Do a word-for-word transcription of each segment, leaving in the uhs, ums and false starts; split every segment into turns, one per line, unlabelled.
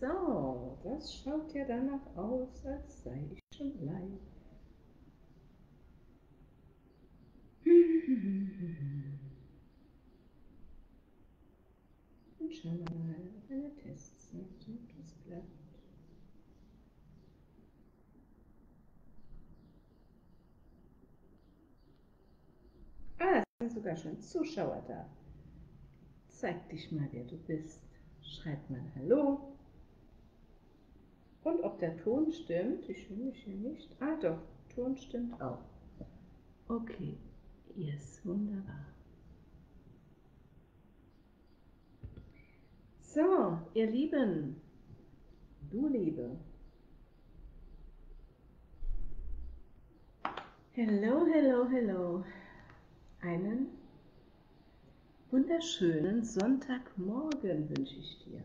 So, das schaut ja danach aus, als sei ich schon live. Und schauen wir mal auf eine Testseite, ob das klappt. Ah, es sind sogar schon Zuschauer da. Zeig dich mal, wer du bist. Schreib mal Hallo. Und ob der Ton stimmt, ich höre mich hier nicht. Ah doch, Ton stimmt auch. Okay, yes, wunderbar. So, ihr Lieben, du Liebe. Hello, hello, hello. Einen wunderschönen Sonntagmorgen wünsche ich dir.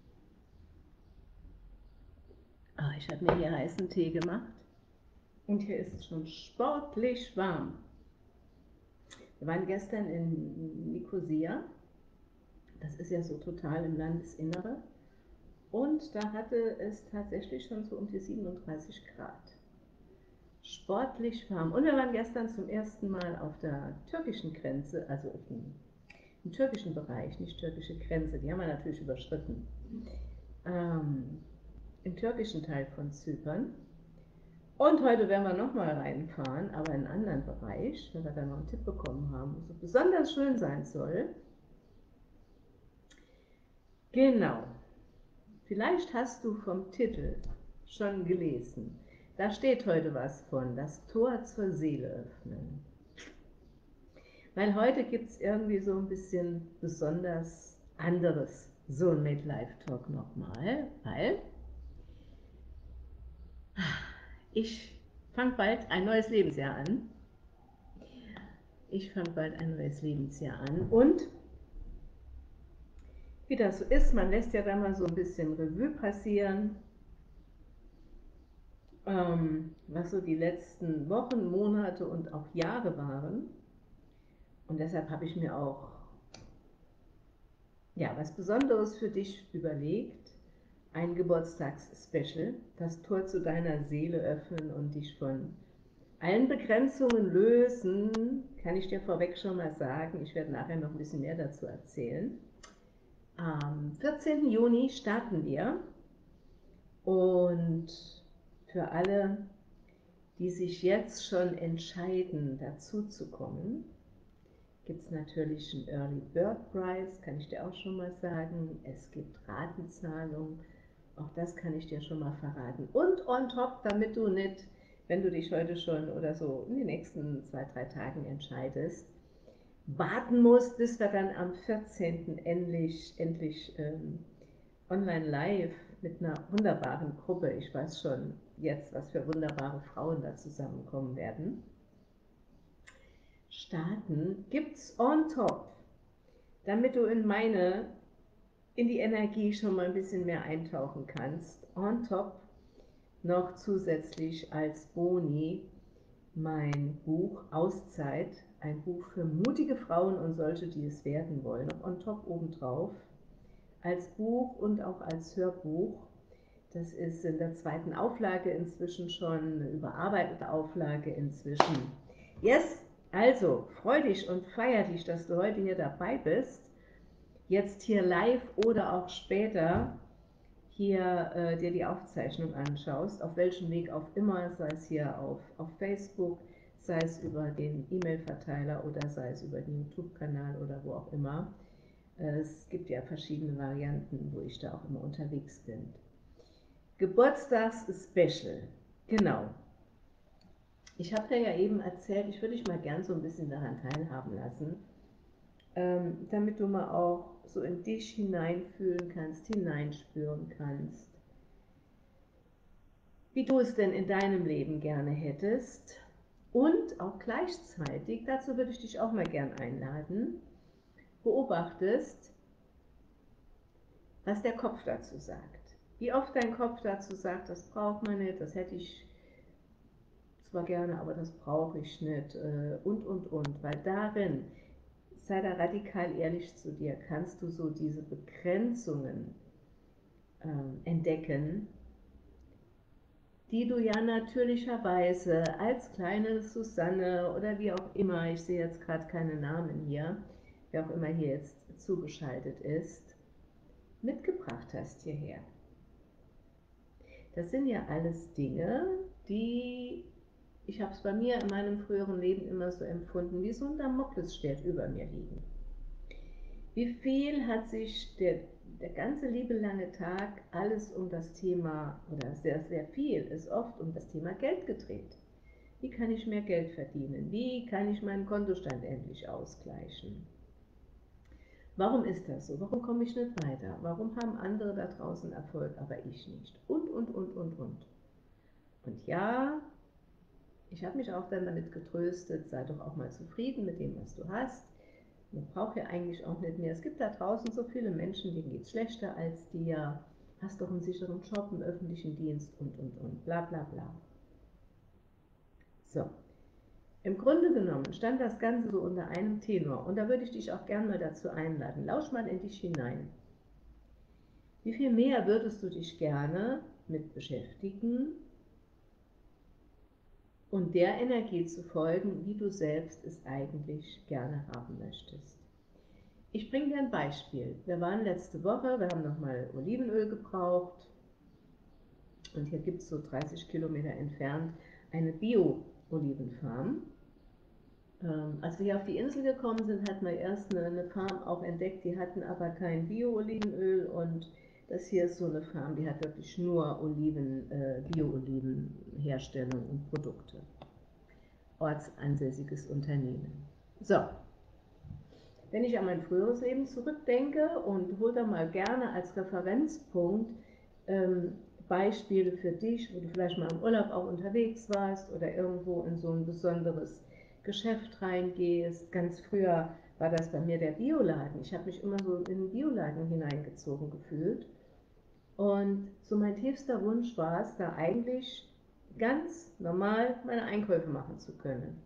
Ah, ich habe mir hier heißen Tee gemacht und hier ist es schon sportlich warm. Wir waren gestern in Nikosia, das ist ja so total im Landesinnere, und da hatte es tatsächlich schon so um die siebenunddreißig Grad. Sportlich warm. Und wir waren gestern zum ersten Mal auf der türkischen Grenze, also auf dem, im türkischen Bereich, nicht türkische Grenze, die haben wir natürlich überschritten. Ähm, Im türkischen Teil von Zypern. Und heute werden wir nochmal reinfahren, aber in einen anderen Bereich, weil wir da noch einen Tipp bekommen haben, wo es besonders schön sein soll. Genau. Vielleicht hast du vom Titel schon gelesen. Da steht heute was von, das Tor zur Seele öffnen. Weil heute gibt es irgendwie so ein bisschen besonders anderes, so ein Midlife-Talk nochmal, weil ich fange bald ein neues Lebensjahr an. Ich fange bald ein neues Lebensjahr an und wie das so ist, man lässt ja dann mal so ein bisschen Revue passieren, ähm, was so die letzten Wochen, Monate und auch Jahre waren. Und deshalb habe ich mir auch ja, was Besonderes für dich überlegt. Ein Geburtstagsspecial, das Tor zu deiner Seele öffnen und dich von allen Begrenzungen lösen, kann ich dir vorweg schon mal sagen. Ich werde nachher noch ein bisschen mehr dazu erzählen. Am vierzehnten Juni starten wir und für alle, die sich jetzt schon entscheiden, dazu zu kommen, gibt es natürlich einen Early Bird Price, kann ich dir auch schon mal sagen. Es gibt Ratenzahlung, auch das kann ich dir schon mal verraten. Und on top, damit du nicht, wenn du dich heute schon oder so in den nächsten zwei, drei Tagen entscheidest, warten musst, bis wir dann am vierzehnten endlich, endlich ähm, online live mit einer wunderbaren Gruppe, ich weiß schon jetzt, was für wunderbare Frauen da zusammenkommen werden, starten, gibt es on top, damit du in meine, in die Energie schon mal ein bisschen mehr eintauchen kannst, on top noch zusätzlich als Boni mein Buch Auszeit, ein Buch für mutige Frauen und solche, die es werden wollen, noch on top obendrauf, als Buch und auch als Hörbuch. Das ist in der zweiten Auflage inzwischen schon, eine überarbeitete Auflage inzwischen. Yes, also freu dich und feier dich, dass du heute hier dabei bist. Jetzt hier live oder auch später hier äh, dir die Aufzeichnung anschaust, auf welchem Weg auch immer, sei es hier auf, auf Facebook, sei es über den E-Mail-Verteiler oder sei es über den YouTube-Kanal oder wo auch immer. Äh, es gibt ja verschiedene Varianten, wo ich da auch immer unterwegs bin. Geburtstags-Special, genau. Ich habe dir ja eben erzählt, ich würde dich mal gern so ein bisschen daran teilhaben lassen, ähm, damit du mal auch so in dich hineinfühlen kannst, hineinspüren kannst, wie du es denn in deinem Leben gerne hättest und auch gleichzeitig, dazu würde ich dich auch mal gern einladen, beobachtest, was der Kopf dazu sagt. Wie oft dein Kopf dazu sagt, das braucht man nicht, das hätte ich zwar gerne, aber das brauche ich nicht und, und, und, weil darin, sei da radikal ehrlich zu dir, kannst du so diese Begrenzungen ähm, entdecken, die du ja natürlicherweise als kleine Susanne oder wie auch immer, ich sehe jetzt gerade keine Namen hier, wer auch immer hier jetzt zugeschaltet ist, mitgebracht hast hierher. Das sind ja alles Dinge, die, ich habe es bei mir in meinem früheren Leben immer so empfunden, wie so ein Damoklesschwert über mir liegen. Wie viel hat sich der, der ganze liebe lange Tag alles um das Thema, oder sehr, sehr viel, ist oft um das Thema Geld gedreht. Wie kann ich mehr Geld verdienen? Wie kann ich meinen Kontostand endlich ausgleichen? Warum ist das so? Warum komme ich nicht weiter? Warum haben andere da draußen Erfolg, aber ich nicht? Und, und, und, und, und. Und ja, ich habe mich auch dann damit getröstet, sei doch auch mal zufrieden mit dem, was du hast. Man braucht ja eigentlich auch nicht mehr. Es gibt da draußen so viele Menschen, denen geht es schlechter als dir. Hast doch einen sicheren Job im öffentlichen Dienst und, und, und, bla, bla, bla. So, im Grunde genommen stand das Ganze so unter einem Tenor. Und da würde ich dich auch gerne mal dazu einladen. Lausch mal in dich hinein. Wie viel mehr würdest du dich gerne mit beschäftigen und der Energie zu folgen, wie du selbst es eigentlich gerne haben möchtest? Ich bringe dir ein Beispiel. Wir waren letzte Woche, wir haben nochmal Olivenöl gebraucht und hier gibt es so dreißig Kilometer entfernt eine Bio-Olivenfarm. Ähm, als wir hier auf die Insel gekommen sind, hatten wir erst eine, eine Farm auch entdeckt, die hatten aber kein Bio-Olivenöl und das hier ist so eine Farm, die hat wirklich nur Oliven, äh, Bio-Olivenherstellung und Produkte. Ortsansässiges Unternehmen. So. Wenn ich an mein früheres Leben zurückdenke und hole da mal gerne als Referenzpunkt ähm, Beispiele für dich, wo du vielleicht mal im Urlaub auch unterwegs warst oder irgendwo in so ein besonderes Geschäft reingehst. Ganz früher war das bei mir der Bioladen. Ich habe mich immer so in den Bioladen hineingezogen gefühlt. Und so mein tiefster Wunsch war es, da eigentlich ganz normal meine Einkäufe machen zu können.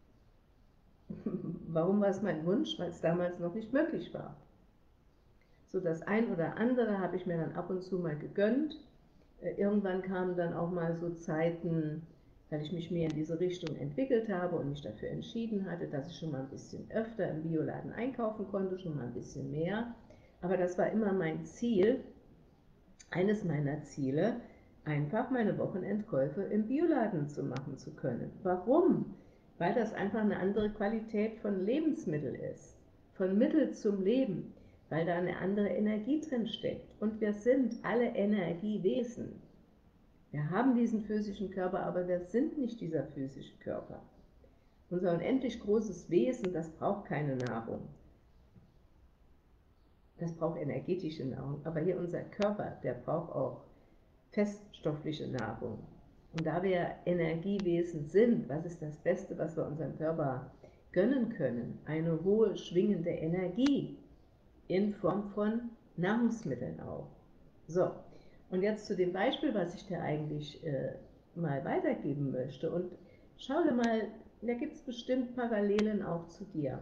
Warum war es mein Wunsch? Weil es damals noch nicht möglich war. So das ein oder andere habe ich mir dann ab und zu mal gegönnt. Irgendwann kamen dann auch mal so Zeiten, weil ich mich mehr in diese Richtung entwickelt habe und mich dafür entschieden hatte, dass ich schon mal ein bisschen öfter im Bioladen einkaufen konnte, schon mal ein bisschen mehr. Aber das war immer mein Ziel, eines meiner Ziele, einfach meine Wochenendkäufe im Bioladen zu machen zu können. Warum? Weil das einfach eine andere Qualität von Lebensmittel ist, von Mittel zum Leben, weil da eine andere Energie drin steckt. Und wir sind alle Energiewesen. Wir haben diesen physischen Körper, aber wir sind nicht dieser physische Körper. Unser unendlich großes Wesen, das braucht keine Nahrung. Das braucht energetische Nahrung. Aber hier unser Körper, der braucht auch feststoffliche Nahrung. Und da wir Energiewesen sind, was ist das Beste, was wir unserem Körper gönnen können? Eine hohe schwingende Energie in Form von Nahrungsmitteln auch. So, und jetzt zu dem Beispiel, was ich dir eigentlich äh, mal weitergeben möchte. Und schau dir mal, da gibt es bestimmt Parallelen auch zu dir.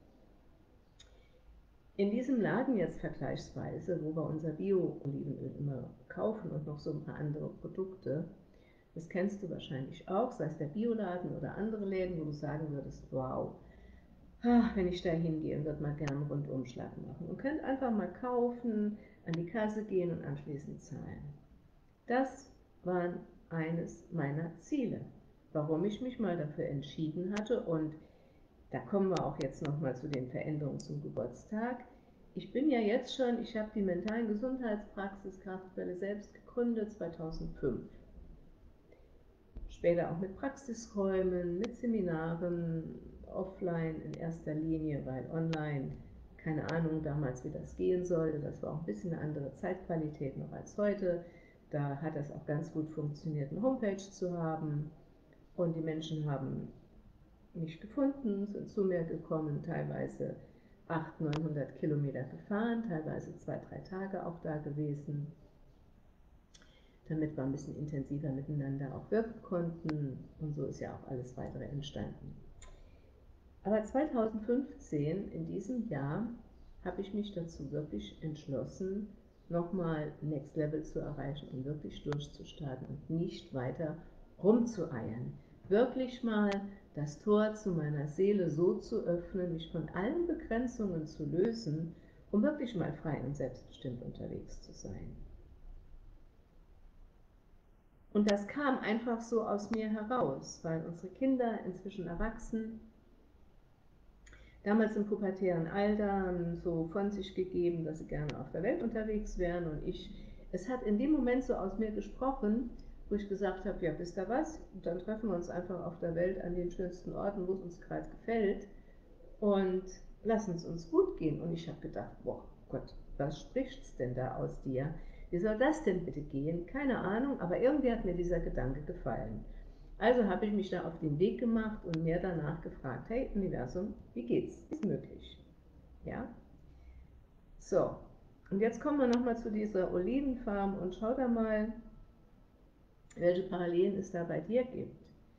In diesem Laden jetzt vergleichsweise, wo wir unser Bio-Olivenöl immer kaufen und noch so ein paar andere Produkte, das kennst du wahrscheinlich auch, sei es der Bioladen oder andere Läden, wo du sagen würdest, wow, ach, wenn ich da hingehe und würde mal gerne einen Rundumschlag machen und könnt einfach mal kaufen, an die Kasse gehen und anschließend zahlen. Das war eines meiner Ziele, warum ich mich mal dafür entschieden hatte, und da kommen wir auch jetzt nochmal zu den Veränderungen zum Geburtstag. Ich bin ja jetzt schon, ich habe die mentalen Gesundheitspraxis Kraftquelle selbst gegründet, zweitausendfünf. Später auch mit Praxisräumen, mit Seminaren, offline in erster Linie, weil online, keine Ahnung damals, wie das gehen sollte. Das war auch ein bisschen eine andere Zeitqualität noch als heute. Da hat es auch ganz gut funktioniert, eine Homepage zu haben. Und die Menschen haben mich gefunden, sind zu mir gekommen, teilweise achthundert, neunhundert Kilometer gefahren, teilweise zwei, drei Tage auch da gewesen, damit wir ein bisschen intensiver miteinander auch wirken konnten, und so ist ja auch alles weitere entstanden. Aber zweitausendfünfzehn, in diesem Jahr, habe ich mich dazu wirklich entschlossen, nochmal Next Level zu erreichen und wirklich durchzustarten und nicht weiter rumzueiern. Wirklich mal das Tor zu meiner Seele so zu öffnen, mich von allen Begrenzungen zu lösen, um wirklich mal frei und selbstbestimmt unterwegs zu sein. Und das kam einfach so aus mir heraus, weil unsere Kinder inzwischen erwachsen, damals im pubertären Alter haben so von sich gegeben, dass sie gerne auf der Welt unterwegs wären und ich, es hat in dem Moment so aus mir gesprochen, wo ich gesagt habe, ja, wisst ihr was, dann treffen wir uns einfach auf der Welt an den schönsten Orten, wo es uns gerade gefällt und lassen es uns gut gehen. Und ich habe gedacht, boah Gott, was spricht's denn da aus dir? Wie soll das denn bitte gehen? Keine Ahnung, aber irgendwie hat mir dieser Gedanke gefallen. Also habe ich mich da auf den Weg gemacht und mir danach gefragt, hey Universum, wie geht's? Ist möglich. Ja? So, und jetzt kommen wir nochmal zu dieser Olivenfarm und schau da mal, welche Parallelen es da bei dir gibt.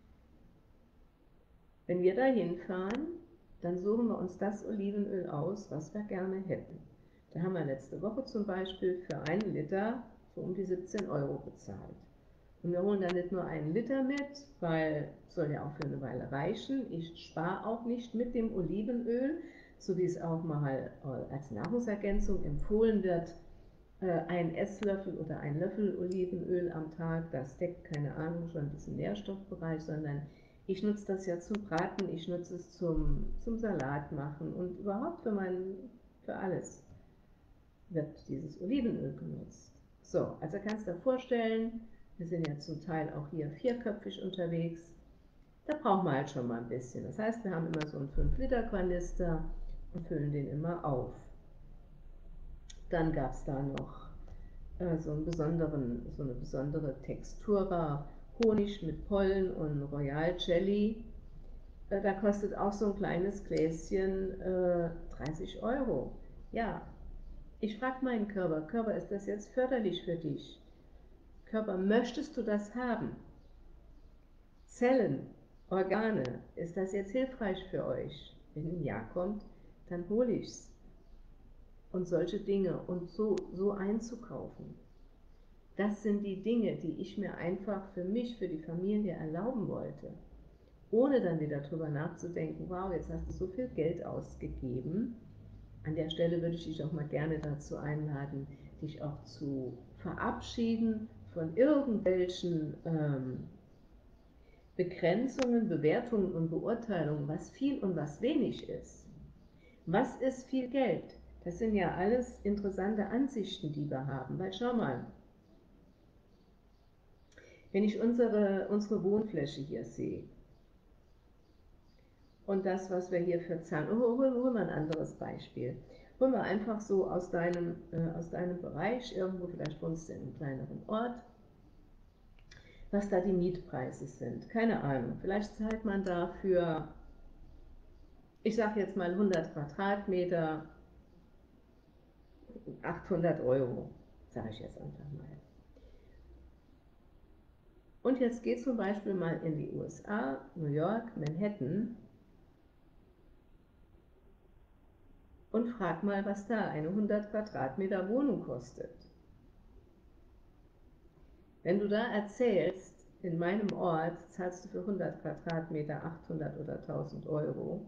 Wenn wir da hinfahren, dann suchen wir uns das Olivenöl aus, was wir gerne hätten. Da haben wir letzte Woche zum Beispiel für einen Liter so um die siebzehn Euro bezahlt. Und wir holen dann nicht nur einen Liter mit, weil es soll ja auch für eine Weile reichen. Ich spare auch nicht mit dem Olivenöl, so wie es auch mal als Nahrungsergänzung empfohlen wird, ein Esslöffel oder ein Löffel Olivenöl am Tag, das deckt, keine Ahnung, schon diesen Nährstoffbereich, sondern ich nutze das ja zum Braten, ich nutze es zum, zum Salat machen und überhaupt für, mein, für alles wird dieses Olivenöl genutzt. So, also kannst du dir vorstellen, wir sind ja zum Teil auch hier vierköpfig unterwegs, da brauchen wir halt schon mal ein bisschen. Das heißt, wir haben immer so einen fünf Liter Kanister und füllen den immer auf. Dann gab es da noch äh, so, einen besonderen, so eine besondere Textura, Honig mit Pollen und Royal Jelly. Äh, da kostet auch so ein kleines Gläschen äh, dreißig Euro. Ja, ich frage meinen Körper, Körper, ist das jetzt förderlich für dich? Körper, möchtest du das haben? Zellen, Organe, ist das jetzt hilfreich für euch? Wenn ein Ja kommt, dann hole ich es. Und solche Dinge und so, so einzukaufen. Das sind die Dinge, die ich mir einfach für mich, für die Familie erlauben wollte. Ohne dann wieder drüber nachzudenken, wow, jetzt hast du so viel Geld ausgegeben. An der Stelle würde ich dich auch mal gerne dazu einladen, dich auch zu verabschieden von irgendwelchen ähm, Begrenzungen, Bewertungen und Beurteilungen, was viel und was wenig ist. Was ist viel Geld? Das sind ja alles interessante Ansichten, die wir haben. Weil schau mal, wenn ich unsere, unsere Wohnfläche hier sehe und das, was wir hier für zahlen, oh, hol, hol mal ein anderes Beispiel. Hol mal einfach so aus deinem, äh, aus deinem Bereich, irgendwo, vielleicht wohnst du in einem kleineren Ort, was da die Mietpreise sind. Keine Ahnung, vielleicht zahlt man dafür, ich sage jetzt mal hundert Quadratmeter, achthundert Euro, sage ich jetzt einfach mal. Und jetzt geh zum Beispiel mal in die U S A, New York, Manhattan und frag mal, was da eine hundert Quadratmeter Wohnung kostet. Wenn du da erzählst, in meinem Ort zahlst du für hundert Quadratmeter achthundert oder tausend Euro,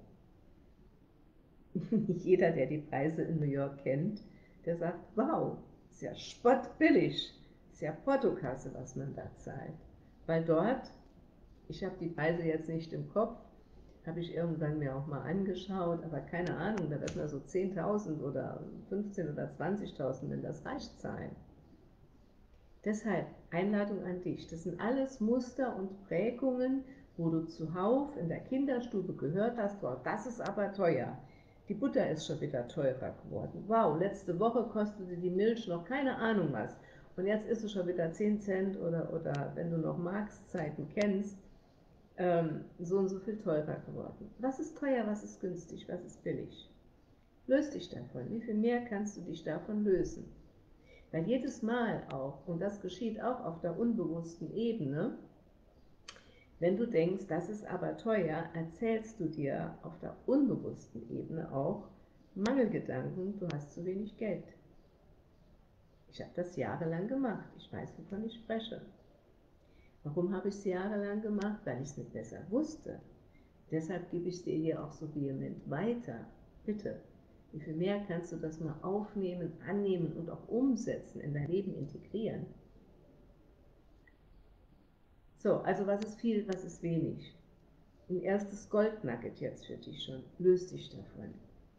jeder, der die Preise in New York kennt, der sagt, wow, ist ja spottbillig, ist ja Portokasse, was man da zahlt. Weil dort, ich habe die Preise jetzt nicht im Kopf, habe ich irgendwann mir auch mal angeschaut, aber keine Ahnung, da wird man so zehntausend oder fünfzehntausend oder zwanzigtausend, wenn das reicht, zahlen. Deshalb Einladung an dich, das sind alles Muster und Prägungen, wo du zuhauf in der Kinderstube gehört hast, wow, das ist aber teuer. Die Butter ist schon wieder teurer geworden. Wow, letzte Woche kostete die Milch noch keine Ahnung was. Und jetzt ist es schon wieder zehn Cent oder, oder wenn du noch Marx-Zeiten kennst, ähm, so und so viel teurer geworden. Was ist teuer, was ist günstig, was ist billig? Löse dich davon. Wie viel mehr kannst du dich davon lösen? Weil jedes Mal auch, und das geschieht auch auf der unbewussten Ebene, wenn du denkst, das ist aber teuer, erzählst du dir auf der unbewussten Ebene auch Mangelgedanken, du hast zu wenig Geld. Ich habe das jahrelang gemacht. Ich weiß, wovon ich spreche. Warum habe ich es jahrelang gemacht? Weil ich es nicht besser wusste. Deshalb gebe ich es dir hier auch so vehement weiter. Bitte, wie viel mehr kannst du das mal aufnehmen, annehmen und auch umsetzen, in dein Leben integrieren? So, also was ist viel, was ist wenig? Ein erstes Goldnugget jetzt für dich schon. Löst dich davon.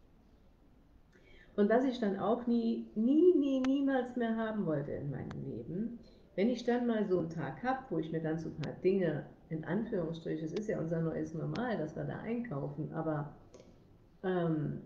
Und was ich dann auch nie, nie, nie, niemals mehr haben wollte in meinem Leben, wenn ich dann mal so einen Tag habe, wo ich mir dann so ein paar Dinge, in Anführungsstrichen, es ist ja unser neues Normal, dass wir da einkaufen, aber ähm,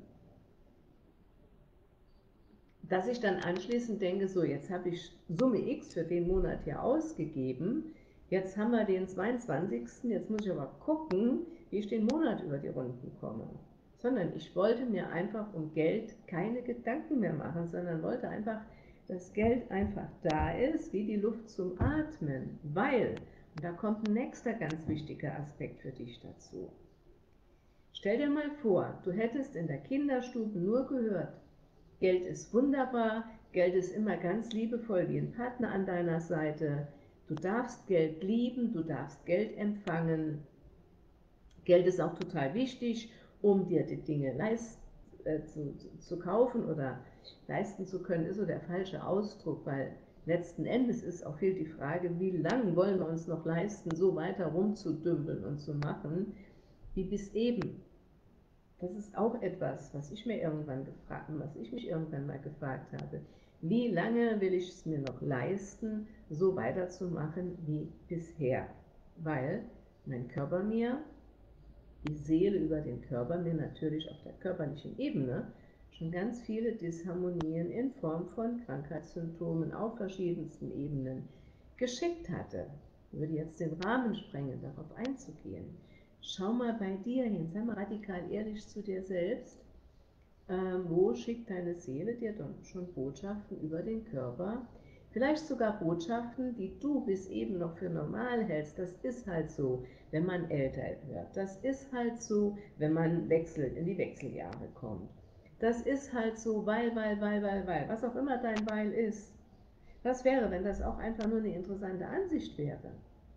dass ich dann anschließend denke, so jetzt habe ich Summe X für den Monat hier ausgegeben, jetzt haben wir den zweiundzwanzigsten jetzt muss ich aber gucken, wie ich den Monat über die Runden komme. Sondern ich wollte mir einfach um Geld keine Gedanken mehr machen, sondern wollte einfach, dass Geld einfach da ist, wie die Luft zum Atmen, weil, und da kommt ein nächster ganz wichtiger Aspekt für dich dazu. Stell dir mal vor, du hättest in der Kinderstube nur gehört, Geld ist wunderbar, Geld ist immer ganz liebevoll wie ein Partner an deiner Seite, du darfst Geld lieben, du darfst Geld empfangen, Geld ist auch total wichtig, um dir die Dinge leist, äh, zu, zu kaufen oder leisten zu können, ist so der falsche Ausdruck, weil letzten Endes ist auch viel die Frage, wie lange wollen wir uns noch leisten, so weiter rumzudümpeln und zu machen, wie bis eben. Das ist auch etwas, was ich mir irgendwann gefragt, was ich mich irgendwann mal gefragt habe. Wie lange will ich es mir noch leisten, so weiterzumachen wie bisher? Weil mein Körper mir, die Seele über den Körper mir natürlich auf der körperlichen Ebene schon ganz viele Disharmonien in Form von Krankheitssymptomen auf verschiedensten Ebenen geschickt hatte. Ich würde jetzt den Rahmen sprengen, darauf einzugehen. Schau mal bei dir hin, sei mal radikal ehrlich zu dir selbst. Ähm, wo schickt deine Seele dir dann schon Botschaften über den Körper? Vielleicht sogar Botschaften, die du bis eben noch für normal hältst. Das ist halt so, wenn man älter wird. Das ist halt so, wenn man wechselt, in die Wechseljahre kommt. Das ist halt so, weil, weil, weil, weil, weil. Was auch immer dein Weil ist. Was wäre, wenn das auch einfach nur eine interessante Ansicht wäre?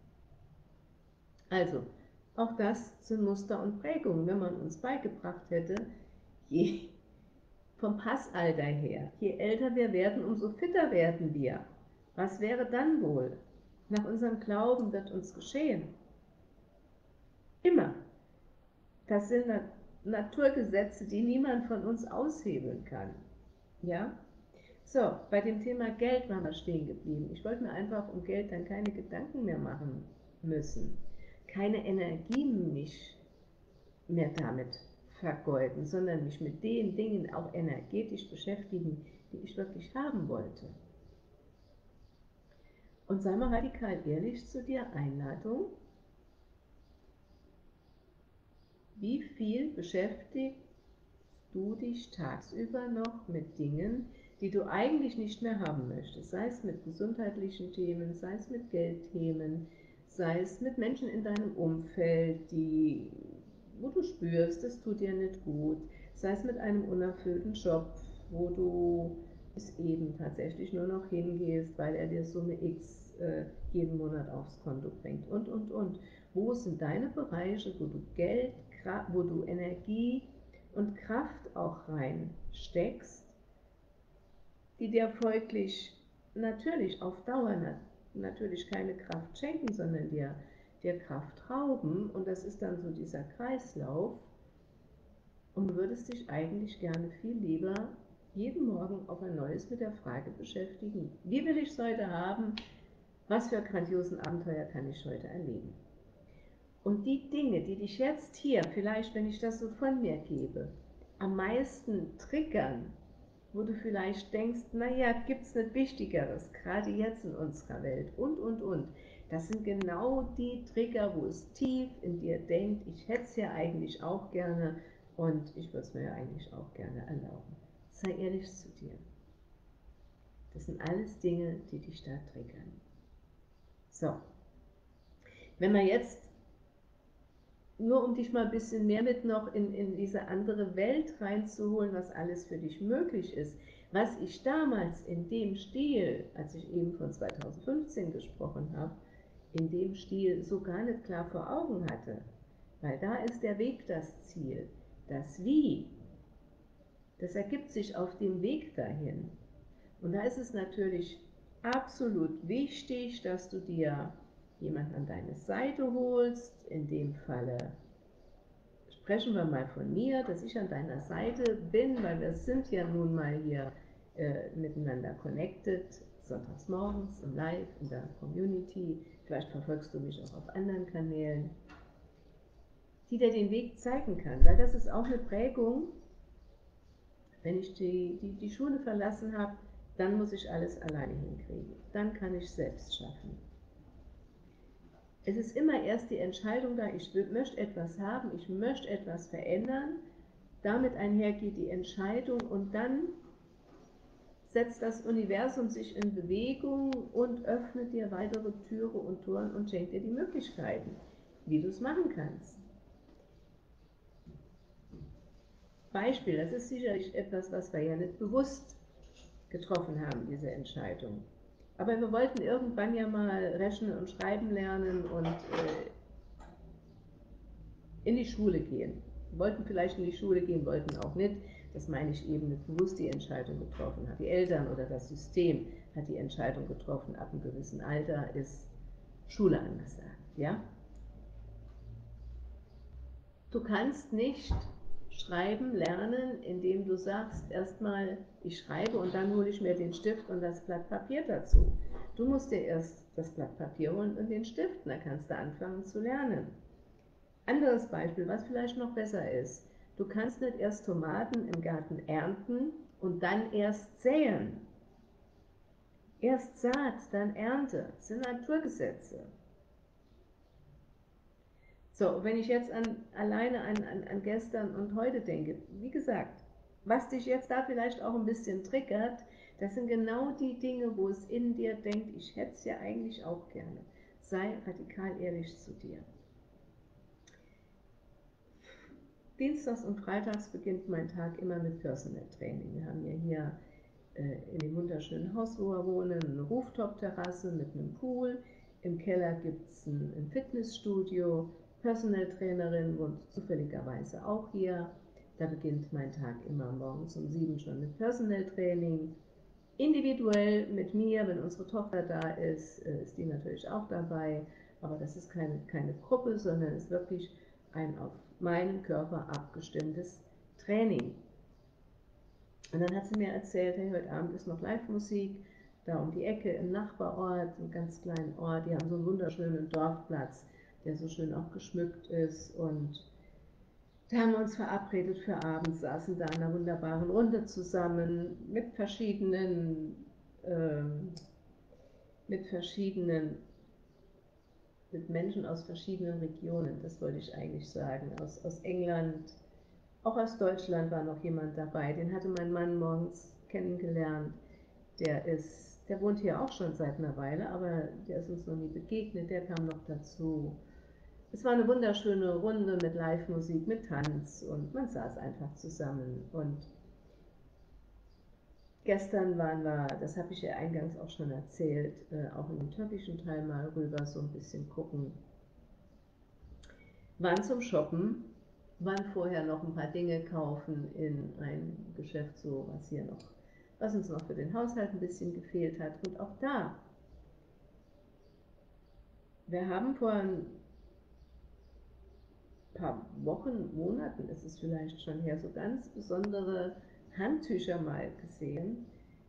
Also, auch das sind Muster und Prägungen, wenn man uns beigebracht hätte, je vom Passalter her, je älter wir werden, umso fitter werden wir. Was wäre dann wohl? Nach unserem Glauben wird uns geschehen. Immer. Das sind Naturgesetze, die niemand von uns aushebeln kann. Ja? So, bei dem Thema Geld waren wir stehen geblieben. Ich wollte mir einfach um Geld dann keine Gedanken mehr machen müssen. Keine Energie mich mehr damit vergeuden, sondern mich mit den Dingen auch energetisch beschäftigen, die ich wirklich haben wollte. Und sei mal radikal ehrlich zu dir, Einladung, wie viel beschäftigst du dich tagsüber noch mit Dingen, die du eigentlich nicht mehr haben möchtest, sei es mit gesundheitlichen Themen, sei es mit Geldthemen, sei es mit Menschen in deinem Umfeld, die, wo du spürst, das tut dir nicht gut, sei es mit einem unerfüllten Job, wo du bis eben tatsächlich nur noch hingehst, weil er dir Summe X äh, jeden Monat aufs Konto bringt und, und, und. Wo sind deine Bereiche, wo du Geld, wo du Energie und Kraft auch reinsteckst, die dir folglich natürlich auf Dauer natürlich keine Kraft schenken, sondern dir, dir Kraft rauben, und das ist dann so dieser Kreislauf, und du würdest dich eigentlich gerne viel lieber jeden Morgen auf ein neues mit der Frage beschäftigen, wie will ich es heute haben, was für grandiosen Abenteuer kann ich heute erleben. Und die Dinge, die dich jetzt hier, vielleicht wenn ich das so von mir gebe, am meisten triggern, wo du vielleicht denkst, naja, gibt es nicht Wichtigeres, gerade jetzt in unserer Welt und, und, und. Das sind genau die Trigger, wo es tief in dir denkt, ich hätte es ja eigentlich auch gerne und ich würde es mir ja eigentlich auch gerne erlauben. Sei ehrlich zu dir. Das sind alles Dinge, die dich da triggern. So, wenn wir jetzt, nur um dich mal ein bisschen mehr mit noch in, in diese andere Welt reinzuholen, was alles für dich möglich ist, Was ich damals in dem Stil, als ich eben von zweitausendfünfzehn gesprochen habe, in dem Stil so gar nicht klar vor Augen hatte. Weil da ist der Weg das Ziel. Das Wie, das ergibt sich auf dem Weg dahin. Und da ist es natürlich absolut wichtig, dass du dir jemanden an deine Seite holst. In dem Falle sprechen wir mal von mir, dass ich an deiner Seite bin, weil wir sind ja nun mal hier äh, miteinander connected, sonntags morgens im Live, in der Community. Vielleicht verfolgst du mich auch auf anderen Kanälen, die dir den Weg zeigen kann, weil das ist auch eine Prägung. Wenn ich die, die, die Schule verlassen habe, dann muss ich alles alleine hinkriegen. Dann kann ich selbst schaffen. Es ist immer erst die Entscheidung da, ich möchte etwas haben, ich möchte etwas verändern. Damit einhergeht die Entscheidung und dann setzt das Universum sich in Bewegung und öffnet dir weitere Türen und Toren und schenkt dir die Möglichkeiten, wie du es machen kannst. Beispiel, das ist sicherlich etwas, was wir ja nicht bewusst getroffen haben, diese Entscheidung. Aber wir wollten irgendwann ja mal rechnen und schreiben lernen und äh, in die Schule gehen. Wir wollten vielleicht in die Schule gehen, wollten auch nicht. Das meine ich eben nicht bewusst die Entscheidung getroffen hat. Die Eltern oder das System hat die Entscheidung getroffen, ab einem gewissen Alter ist Schule angesagt. Ja? Du kannst nicht schreiben lernen, indem du sagst, erstmal ich schreibe und dann hole ich mir den Stift und das Blatt Papier dazu. Du musst dir erst das Blatt Papier holen und den Stift, dann kannst du anfangen zu lernen. Anderes Beispiel, was vielleicht noch besser ist, du kannst nicht erst Tomaten im Garten ernten und dann erst säen. Erst Saat, dann Ernte, das sind Naturgesetze. So, wenn ich jetzt an, alleine an, an, an gestern und heute denke, wie gesagt, was dich jetzt da vielleicht auch ein bisschen triggert, das sind genau die Dinge, wo es in dir denkt, ich hätte es ja eigentlich auch gerne. Sei radikal ehrlich zu dir. Dienstags und freitags beginnt mein Tag immer mit Personal Training. Wir haben ja hier äh, in dem wunderschönen Haus, wo wir wohnen, eine Rooftop-Terrasse mit einem Pool. Im Keller gibt es ein, ein Fitnessstudio. Personal Trainerin wohnt zufälligerweise auch hier. Da beginnt mein Tag immer morgens um sieben schon mit Personal Training. Individuell mit mir, wenn unsere Tochter da ist, ist die natürlich auch dabei. Aber das ist keine, keine Gruppe, sondern ist wirklich ein auf meinen Körper abgestimmtes Training. Und dann hat sie mir erzählt, hey, heute Abend ist noch Live-Musik, da um die Ecke im Nachbarort, einem ganz kleinen Ort, die haben so einen wunderschönen Dorfplatz, der so schön auch geschmückt ist, und da haben wir uns verabredet für abends, saßen da in einer wunderbaren Runde zusammen mit verschiedenen, ähm, mit verschiedenen, mit Menschen aus verschiedenen Regionen, das wollte ich eigentlich sagen, aus, aus England, auch aus Deutschland war noch jemand dabei, den hatte mein Mann morgens kennengelernt, der ist, der wohnt hier auch schon seit einer Weile, aber der ist uns noch nie begegnet, der kam noch dazu. Es war eine wunderschöne Runde mit Live-Musik, mit Tanz, und man saß einfach zusammen. Und gestern waren wir, das habe ich ja eingangs auch schon erzählt, äh, auch in den türkischen Teil mal rüber, so ein bisschen gucken. Waren zum Shoppen, waren vorher noch ein paar Dinge kaufen in ein Geschäft, so was hier noch, was uns noch für den Haushalt ein bisschen gefehlt hat. Und auch da, wir haben vor ein paar Wochen, Monaten ist es vielleicht schon her, so ganz besondere Handtücher mal gesehen,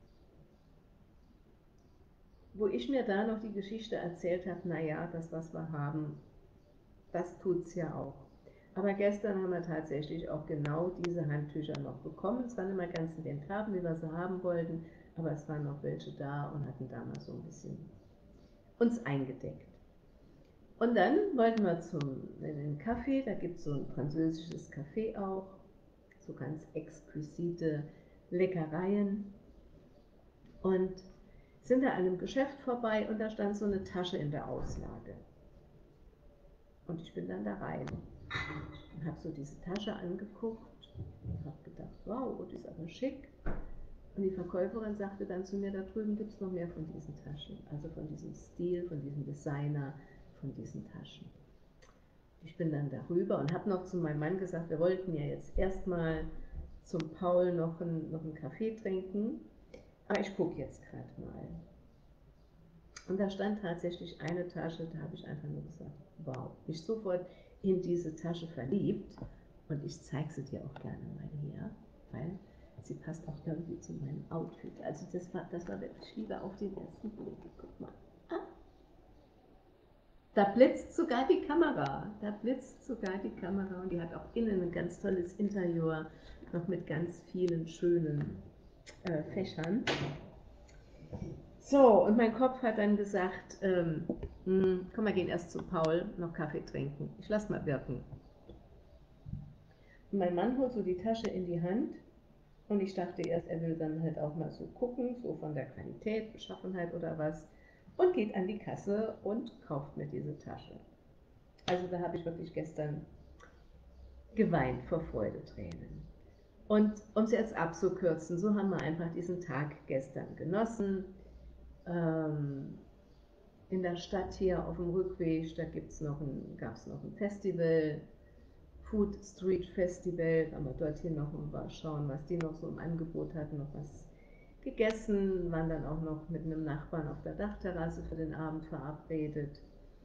wo ich mir da noch die Geschichte erzählt habe, naja, das, was wir haben, das tut es ja auch. Aber gestern haben wir tatsächlich auch genau diese Handtücher noch bekommen. Es waren immer ganz in den Farben, wie wir sie haben wollten, aber es waren noch welche da und hatten damals so ein bisschen uns eingedeckt. Und dann wollten wir zum, in den Café, da gibt es so ein französisches Café auch, so ganz exquisite Leckereien, und sind da an einem Geschäft vorbei und da stand so eine Tasche in der Auslage. Und ich bin dann da rein und habe so diese Tasche angeguckt und habe gedacht, wow, die ist aber schick. Und die Verkäuferin sagte dann zu mir, da drüben gibt es noch mehr von diesen Taschen, also von diesem Stil, von diesem Designer, von diesen Taschen. Ich bin dann darüber und habe noch zu meinem Mann gesagt, wir wollten ja jetzt erstmal zum Paul noch einen, noch einen Kaffee trinken, aber ich gucke jetzt gerade mal. Und da stand tatsächlich eine Tasche, da habe ich einfach nur gesagt, wow, mich sofort in diese Tasche verliebt. Und ich zeige sie dir auch gerne mal hier, weil sie passt auch irgendwie zu meinem Outfit. Also das war, das war wirklich Liebe auf den ersten Blick. Guck mal. Ah, da blitzt sogar die Kamera. Da blitzt sogar die Kamera und die hat auch innen ein ganz tolles Interieur, noch mit ganz vielen schönen äh, Fächern. So, und mein Kopf hat dann gesagt, ähm, hm, komm, wir gehen erst zu Paul, noch Kaffee trinken. Ich lass mal wirken. Und mein Mann holt so die Tasche in die Hand und ich dachte erst, er will dann halt auch mal so gucken, so von der Qualität, Beschaffenheit oder was, und geht an die Kasse und kauft mir diese Tasche. Also da habe ich wirklich gestern geweint vor Freudentränen. Und um es jetzt abzukürzen, so haben wir einfach diesen Tag gestern genossen. Ähm, in der Stadt hier auf dem Rückweg, da gibt's noch ein, gab es noch ein Festival, Food Street Festival, da haben wir dorthin noch mal schauen, was die noch so im Angebot hatten, noch was gegessen, waren dann auch noch mit einem Nachbarn auf der Dachterrasse für den Abend verabredet.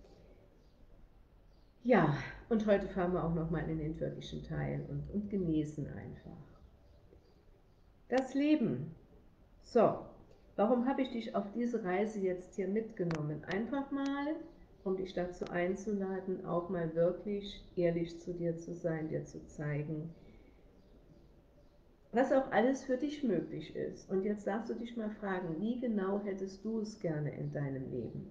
Ja, und heute fahren wir auch noch mal in den türkischen Teil und, und genießen einfach das Leben. So, warum habe ich dich auf diese Reise jetzt hier mitgenommen? Einfach mal, um dich dazu einzuladen, auch mal wirklich ehrlich zu dir zu sein, dir zu zeigen, was auch alles für dich möglich ist. Und jetzt darfst du dich mal fragen, wie genau hättest du es gerne in deinem Leben?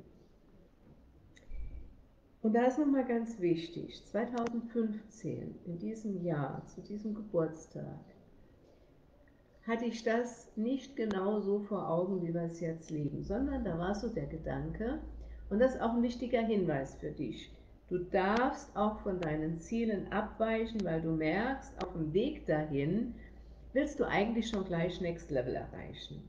Und da ist nochmal ganz wichtig, zweitausendfünfzehn, in diesem Jahr, zu diesem Geburtstag, hatte ich das nicht genau so vor Augen, wie wir es jetzt leben, sondern da war so der Gedanke, und das ist auch ein wichtiger Hinweis für dich, du darfst auch von deinen Zielen abweichen, weil du merkst, auf dem Weg dahin willst du eigentlich schon gleich Next Level erreichen.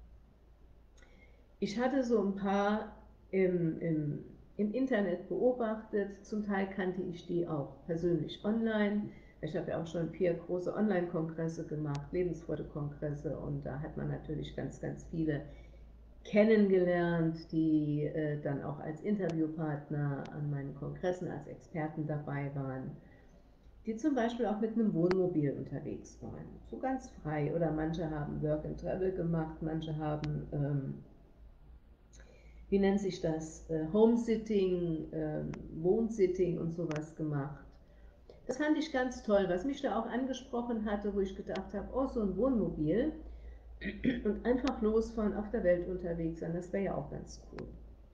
Ich hatte so ein paar im, im, im Internet beobachtet, zum Teil kannte ich die auch persönlich online. Ich habe ja auch schon vier große Online-Kongresse gemacht, Lebensfreude-Kongresse, und da hat man natürlich ganz, ganz viele kennengelernt, die äh, dann auch als Interviewpartner an meinen Kongressen als Experten dabei waren, die zum Beispiel auch mit einem Wohnmobil unterwegs waren, so ganz frei. Oder manche haben Work and Travel gemacht, manche haben, ähm, wie nennt sich das, äh, Homesitting, äh, Wohnsitting und sowas gemacht. Das fand ich ganz toll, was mich da auch angesprochen hatte, wo ich gedacht habe, oh, so ein Wohnmobil und einfach losfahren, auf der Welt unterwegs sein, das wäre ja auch ganz cool.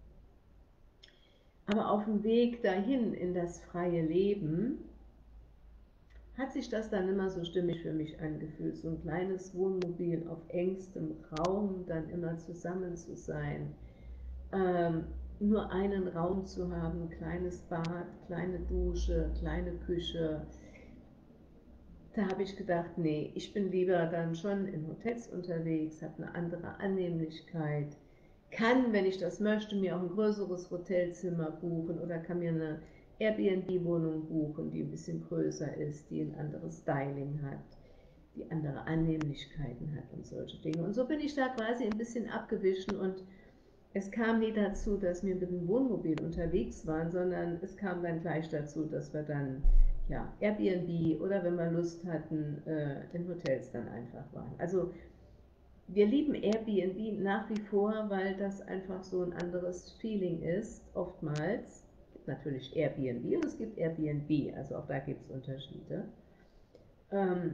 Aber auf dem Weg dahin in das freie Leben hat sich das dann immer so stimmig für mich angefühlt, so ein kleines Wohnmobil auf engstem Raum, dann immer zusammen zu sein, ähm, nur einen Raum zu haben, kleines Bad, kleine Dusche, kleine Küche. Da habe ich gedacht, nee, ich bin lieber dann schon in Hotels unterwegs, habe eine andere Annehmlichkeit, kann, wenn ich das möchte, mir auch ein größeres Hotelzimmer buchen oder kann mir eine Airbnb-Wohnung buchen, die ein bisschen größer ist, die ein anderes Styling hat, die andere Annehmlichkeiten hat und solche Dinge. Und so bin ich da quasi ein bisschen abgewichen und es kam nie dazu, dass wir mit dem Wohnmobil unterwegs waren, sondern es kam dann gleich dazu, dass wir dann ja, Airbnb oder wenn wir Lust hatten, äh, in Hotels dann einfach waren. Also wir lieben Airbnb nach wie vor, weil das einfach so ein anderes Feeling ist, oftmals. Es gibt natürlich Airbnb und es gibt Airbnb, also auch da gibt es Unterschiede. Ähm,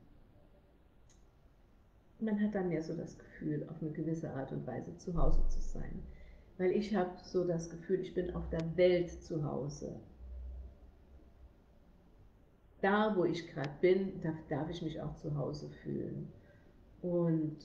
man hat dann mehr so das Gefühl, auf eine gewisse Art und Weise zu Hause zu sein. Weil ich habe so das Gefühl, ich bin auf der Welt zu Hause. Da, wo ich gerade bin, darf, darf ich mich auch zu Hause fühlen. Und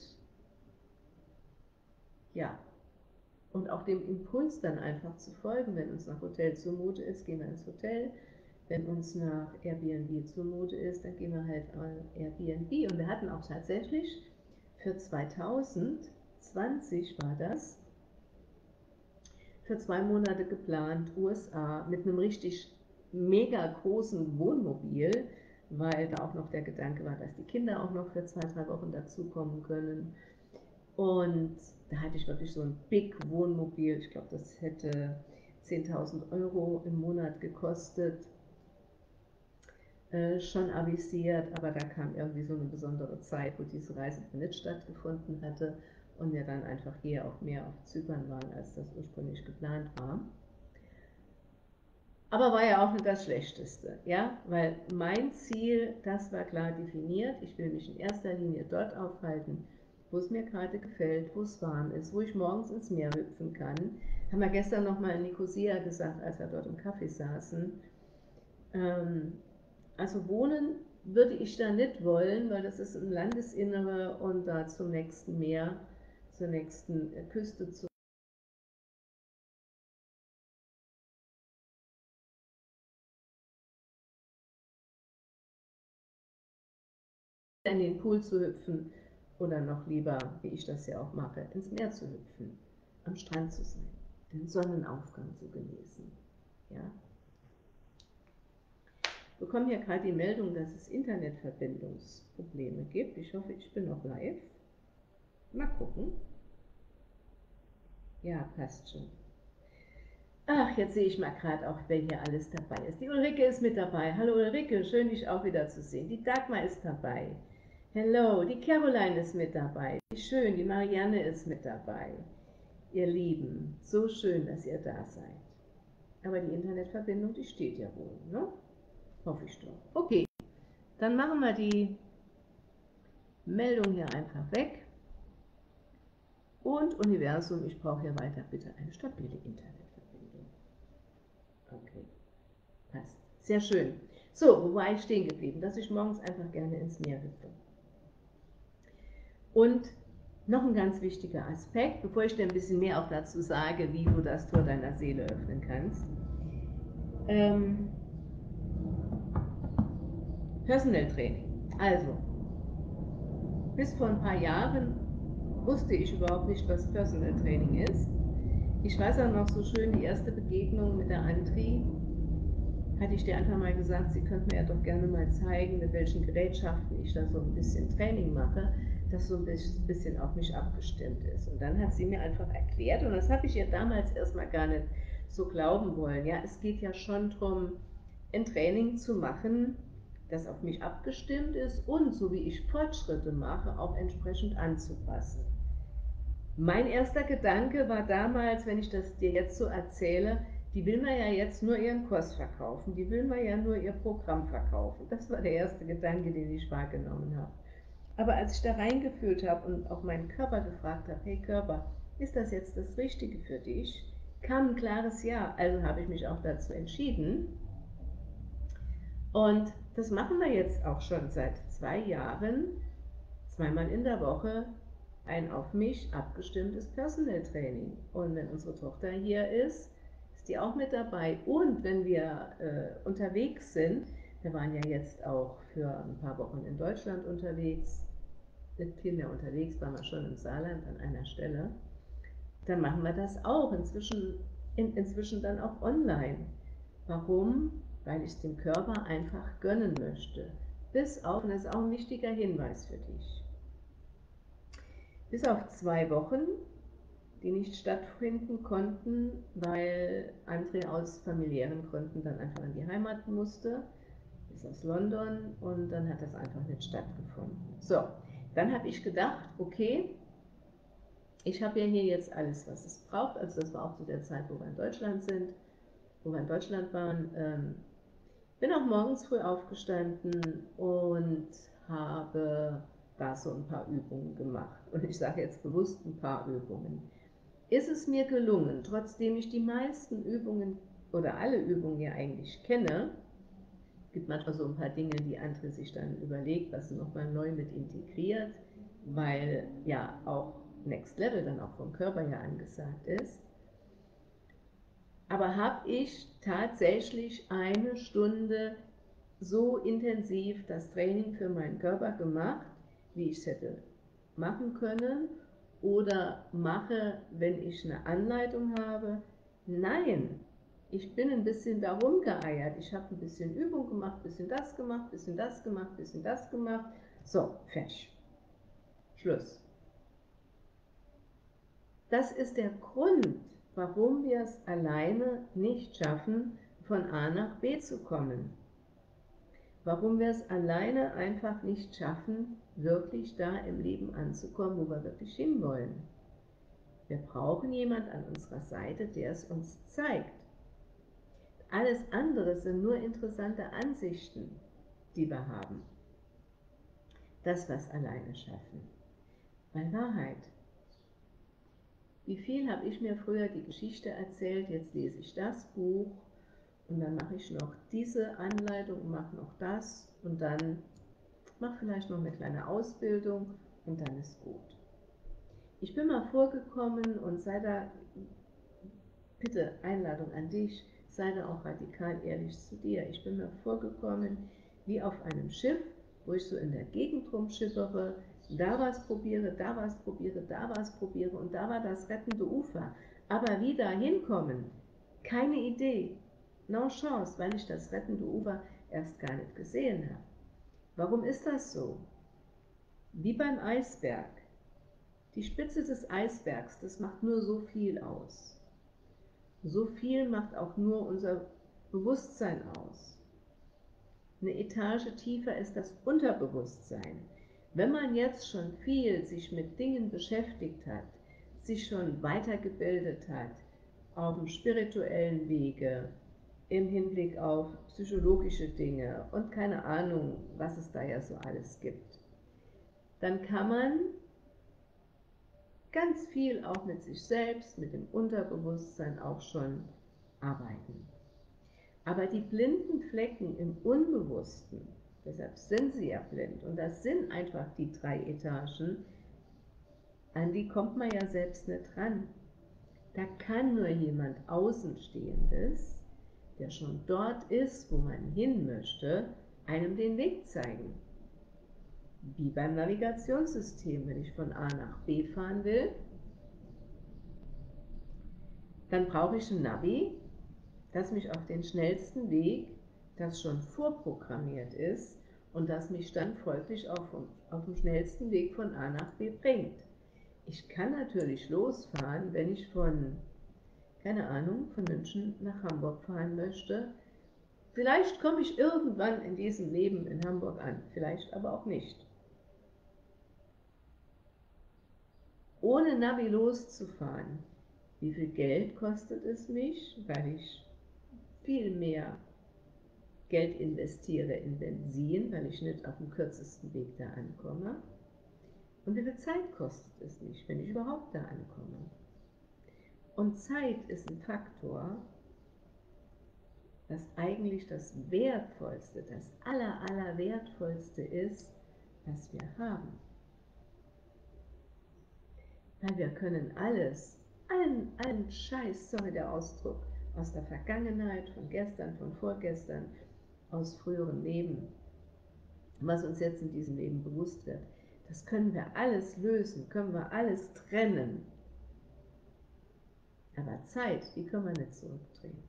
ja, und auch dem Impuls dann einfach zu folgen, wenn uns nach Hotel zumute ist, gehen wir ins Hotel. Wenn uns nach Airbnb zumute ist, dann gehen wir halt an Airbnb. Und wir hatten auch tatsächlich für zweitausendzwanzig war das, für zwei Monate geplant, U S A, mit einem richtig mega großen Wohnmobil, weil da auch noch der Gedanke war, dass die Kinder auch noch für zwei, drei Wochen dazukommen können. Und da hatte ich wirklich so ein Big Wohnmobil, ich glaube, das hätte zehntausend Euro im Monat gekostet, äh, schon avisiert, aber da kam irgendwie so eine besondere Zeit, wo diese Reise nicht stattgefunden hatte und wir dann einfach hier auch mehr auf Zypern waren, als das ursprünglich geplant war. Aber war ja auch nicht das Schlechteste, ja, weil mein Ziel, das war klar definiert, ich will mich in erster Linie dort aufhalten, wo es mir gerade gefällt, wo es warm ist, wo ich morgens ins Meer hüpfen kann. Haben wir gestern nochmal in Nikosia gesagt, als wir dort im Café saßen. Ähm, also wohnen würde ich da nicht wollen, weil das ist im Landesinnere und da zum nächsten Meer, zur nächsten Küste zu in den Pool zu hüpfen oder noch lieber, wie ich das ja auch mache, ins Meer zu hüpfen, am Strand zu sein, den Sonnenaufgang zu genießen. Ja? Wir bekommen hier gerade die Meldung, dass es Internetverbindungsprobleme gibt. Ich hoffe, ich bin noch live. Mal gucken. Ja, passt schon. Ach, jetzt sehe ich mal gerade auch, wer hier alles dabei ist. Die Ulrike ist mit dabei. Hallo Ulrike, schön dich auch wieder zu sehen. Die Dagmar ist dabei. Hello, die Caroline ist mit dabei. Wie schön, die Marianne ist mit dabei. Ihr Lieben, so schön, dass ihr da seid. Aber die Internetverbindung, die steht ja wohl, ne? Hoffe ich doch. Okay, dann machen wir die Meldung hier einfach weg. Und Universum, ich brauche hier weiter bitte eine stabile Internetverbindung. Okay, passt. Sehr schön. So, wo war ich stehen geblieben? Dass ich morgens einfach gerne ins Meer hüpfe. Und noch ein ganz wichtiger Aspekt, bevor ich dir ein bisschen mehr auch dazu sage, wie du das Tor deiner Seele öffnen kannst. Ähm, Personal Training. Also, bis vor ein paar Jahren wusste ich überhaupt nicht, was Personal Training ist. Ich weiß auch noch so schön, die erste Begegnung mit der Antri, hatte ich dir einfach mal gesagt, sie könnte mir ja doch gerne mal zeigen, mit welchen Gerätschaften ich da so ein bisschen Training mache, das so ein bisschen auf mich abgestimmt ist. Und dann hat sie mir einfach erklärt, und das habe ich ihr damals erstmal gar nicht so glauben wollen, ja, es geht ja schon darum, ein Training zu machen, das auf mich abgestimmt ist und, so wie ich Fortschritte mache, auch entsprechend anzupassen. Mein erster Gedanke war damals, wenn ich das dir jetzt so erzähle, die will mir ja jetzt nur ihren Kurs verkaufen, die will mir ja nur ihr Programm verkaufen. Das war der erste Gedanke, den ich wahrgenommen habe. Aber als ich da reingefühlt habe und auch meinen Körper gefragt habe, hey Körper, ist das jetzt das Richtige für dich? Kam ein klares Ja, also habe ich mich auch dazu entschieden. Und das machen wir jetzt auch schon seit zwei Jahren, zweimal in der Woche, ein auf mich abgestimmtes Personal Training. Und wenn unsere Tochter hier ist, ist die auch mit dabei. Und wenn wir äh, unterwegs sind, wir waren ja jetzt auch für ein paar Wochen in Deutschland unterwegs, nicht viel mehr unterwegs, waren wir schon im Saarland an einer Stelle, dann machen wir das auch, inzwischen, in, inzwischen dann auch online. Warum? Weil ich es dem Körper einfach gönnen möchte. Bis auf, und das ist auch ein wichtiger Hinweis für dich, bis auf zwei Wochen, die nicht stattfinden konnten, weil André aus familiären Gründen dann einfach in die Heimat musste, ist aus London, und dann hat das einfach nicht stattgefunden. So, dann habe ich gedacht, okay, ich habe ja hier jetzt alles, was es braucht, also das war auch zu der Zeit, wo wir in Deutschland sind, wo wir in Deutschland waren, ähm, bin auch morgens früh aufgestanden und habe da so ein paar Übungen gemacht. Und ich sage jetzt bewusst ein paar Übungen. Ist es mir gelungen, trotzdem ich die meisten Übungen oder alle Übungen ja eigentlich kenne, gibt manchmal so ein paar Dinge, die André sich dann überlegt, was sie nochmal neu mit integriert, weil ja auch Next Level dann auch vom Körper ja angesagt ist. Aber habe ich tatsächlich eine Stunde so intensiv das Training für meinen Körper gemacht, wie ich es hätte machen können oder mache, wenn ich eine Anleitung habe. Nein, ich bin ein bisschen darum geeiert. Ich habe ein bisschen Übung gemacht, ein bisschen das gemacht, ein bisschen das gemacht, ein bisschen das gemacht. So, fertig. Schluss. Das ist der Grund, warum wir es alleine nicht schaffen, von A nach B zu kommen. Warum wir es alleine einfach nicht schaffen, wirklich da im Leben anzukommen, wo wir wirklich hinwollen. Wir brauchen jemanden an unserer Seite, der es uns zeigt. Alles andere sind nur interessante Ansichten, die wir haben. Das, was alleine schaffen. Weil Wahrheit. Wie viel habe ich mir früher die Geschichte erzählt, jetzt lese ich das Buch und dann mache ich noch diese Anleitung und mache noch das und dann mache vielleicht noch eine kleine Ausbildung und dann ist gut. Ich bin mal vorgekommen und sei da, bitte Einladung an dich, sei da auch radikal ehrlich zu dir. Ich bin mir vorgekommen wie auf einem Schiff, wo ich so in der Gegend rumschippere, da was probiere, da was probiere, da was probiere und da war das rettende Ufer. Aber wie da hinkommen, keine Idee, no chance, weil ich das rettende Ufer erst gar nicht gesehen habe. Warum ist das so? Wie beim Eisberg. Die Spitze des Eisbergs, das macht nur so viel aus. So viel macht auch nur unser Bewusstsein aus. Eine Etage tiefer ist das Unterbewusstsein. Wenn man jetzt schon viel sich mit Dingen beschäftigt hat, sich schon weitergebildet hat, auf dem spirituellen Wege, im Hinblick auf psychologische Dinge und keine Ahnung, was es da ja so alles gibt, dann kann man ganz viel auch mit sich selbst, mit dem Unterbewusstsein auch schon arbeiten. Aber die blinden Flecken im Unbewussten, deshalb sind sie ja blind, und das sind einfach die drei Etagen, an die kommt man ja selbst nicht ran. Da kann nur jemand Außenstehendes, der schon dort ist, wo man hin möchte, einem den Weg zeigen. Wie beim Navigationssystem, wenn ich von A nach B fahren will, dann brauche ich ein Navi, das mich auf den schnellsten Weg, das schon vorprogrammiert ist und das mich dann folglich auf, auf dem schnellsten Weg von A nach B bringt. Ich kann natürlich losfahren, wenn ich von, keine Ahnung, von München nach Hamburg fahren möchte. Vielleicht komme ich irgendwann in diesem Leben in Hamburg an, vielleicht aber auch nicht. Ohne Navi loszufahren, wie viel Geld kostet es mich, weil ich viel mehr Geld investiere in Benzin, weil ich nicht auf dem kürzesten Weg da ankomme. Und wie viel Zeit kostet es mich, wenn ich überhaupt da ankomme? Und Zeit ist ein Faktor, das eigentlich das Wertvollste, das aller, aller Wertvollste ist, was wir haben. Weil wir können alles, allen, allen Scheiß, sorry der Ausdruck, aus der Vergangenheit, von gestern, von vorgestern, aus früheren Leben, was uns jetzt in diesem Leben bewusst wird, das können wir alles lösen, können wir alles trennen. Aber Zeit, die können wir nicht zurückdrehen.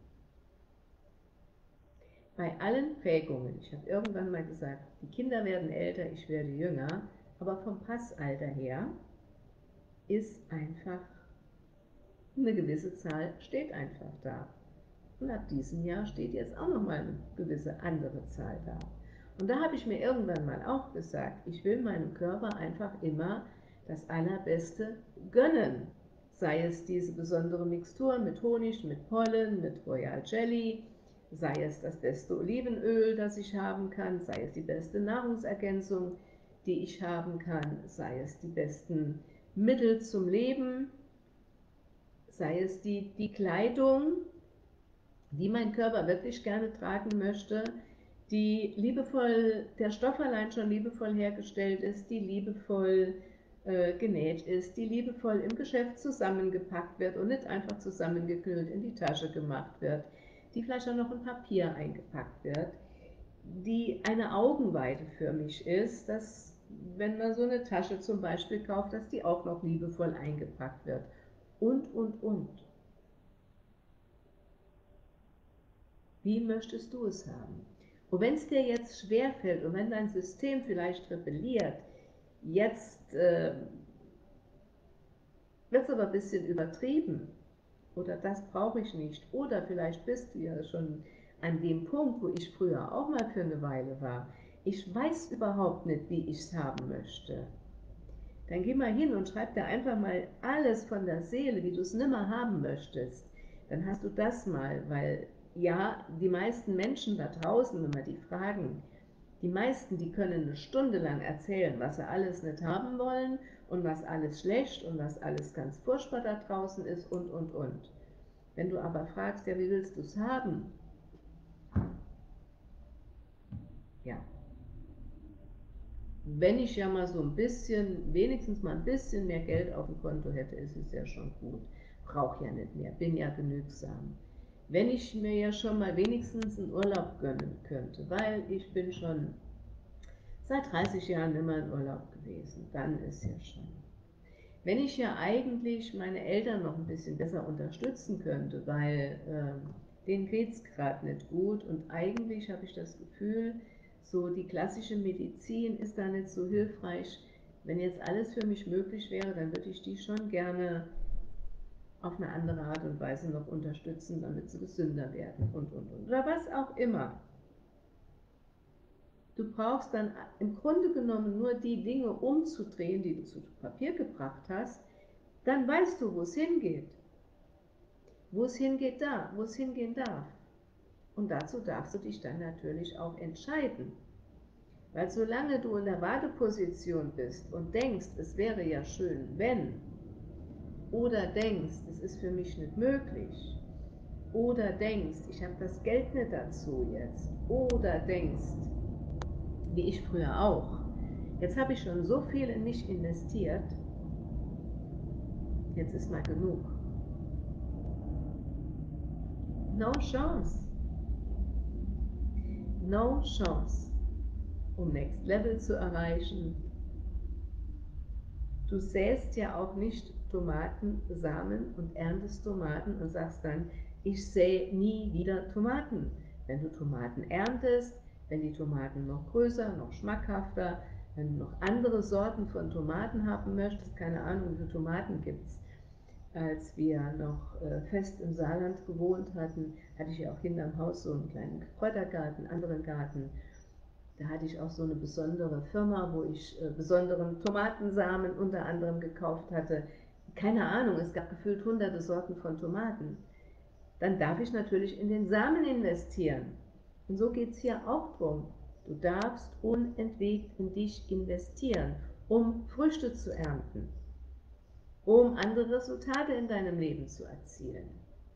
Bei allen Prägungen, ich habe irgendwann mal gesagt, die Kinder werden älter, ich werde jünger, aber vom Passalter her ist einfach eine gewisse Zahl, steht einfach da. Und ab diesem Jahr steht jetzt auch nochmal eine gewisse andere Zahl da. Und da habe ich mir irgendwann mal auch gesagt, ich will meinem Körper einfach immer das Allerbeste gönnen. Sei es diese besondere Mixtur mit Honig, mit Pollen, mit Royal Jelly, sei es das beste Olivenöl, das ich haben kann, sei es die beste Nahrungsergänzung, die ich haben kann, sei es die besten Mittel zum Leben, sei es die, die Kleidung, die mein Körper wirklich gerne tragen möchte, die liebevoll, der Stoff allein schon liebevoll hergestellt ist, die liebevoll äh, genäht ist, die liebevoll im Geschäft zusammengepackt wird und nicht einfach zusammengeknüllt in die Tasche gemacht wird, die vielleicht auch noch in Papier eingepackt wird, die eine Augenweide für mich ist, das wenn man so eine Tasche zum Beispiel kauft, dass die auch noch liebevoll eingepackt wird. Und, und, und. Wie möchtest du es haben? Und wenn es dir jetzt schwerfällt und wenn dein System vielleicht rebelliert, jetzt äh, wird es aber ein bisschen übertrieben, oder das brauche ich nicht, oder vielleicht bist du ja schon an dem Punkt, wo ich früher auch mal für eine Weile war. Ich weiß überhaupt nicht, wie ich es haben möchte. Dann geh mal hin und schreib dir einfach mal alles von der Seele, wie du es nimmer haben möchtest. Dann hast du das mal, weil ja, die meisten Menschen da draußen, wenn wir die fragen, die meisten, die können eine Stunde lang erzählen, was sie alles nicht haben wollen und was alles schlecht und was alles ganz furchtbar da draußen ist und, und, und. Wenn du aber fragst, ja, wie willst du es haben? Ja, wenn ich ja mal so ein bisschen, wenigstens mal ein bisschen mehr Geld auf dem Konto hätte, ist es ja schon gut. Brauche ja nicht mehr, bin ja genügsam. Wenn ich mir ja schon mal wenigstens einen Urlaub gönnen könnte, weil ich bin schon seit dreißig Jahren immer in Urlaub gewesen, dann ist ja schon. Wenn ich ja eigentlich meine Eltern noch ein bisschen besser unterstützen könnte, weil äh, denen geht es gerade nicht gut und eigentlich habe ich das Gefühl, so die klassische Medizin ist da nicht so hilfreich. Wenn jetzt alles für mich möglich wäre, dann würde ich die schon gerne auf eine andere Art und Weise noch unterstützen, damit sie gesünder werden und, und, und. Oder was auch immer. Du brauchst dann im Grunde genommen nur die Dinge umzudrehen, die du zu Papier gebracht hast, dann weißt du, wo es hingeht. Wo es hingeht da, wo es hingehen darf. Und dazu darfst du dich dann natürlich auch entscheiden. Weil solange du in der Warteposition bist und denkst, es wäre ja schön, wenn, oder denkst, es ist für mich nicht möglich, oder denkst, ich habe das Geld nicht dazu jetzt, oder denkst, wie ich früher auch, jetzt habe ich schon so viel in mich investiert, jetzt ist mal genug. No chance. No chance, um Next Level zu erreichen. Du säst ja auch nicht Tomatensamen und erntest Tomaten und sagst dann, ich sähe nie wieder Tomaten. Wenn du Tomaten erntest, wenn die Tomaten noch größer, noch schmackhafter, wenn du noch andere Sorten von Tomaten haben möchtest, keine Ahnung, wie viele Tomaten gibt es. Als wir noch äh, fest im Saarland gewohnt hatten, hatte ich ja auch hinterm Haus so einen kleinen Kräutergarten, anderen Garten. Da hatte ich auch so eine besondere Firma, wo ich äh, besonderen Tomatensamen unter anderem gekauft hatte. Keine Ahnung, es gab gefühlt hunderte Sorten von Tomaten. Dann darf ich natürlich in den Samen investieren. Und so geht es hier auch drum. Du darfst unentwegt in dich investieren, um Früchte zu ernten, um andere Resultate in deinem Leben zu erzielen.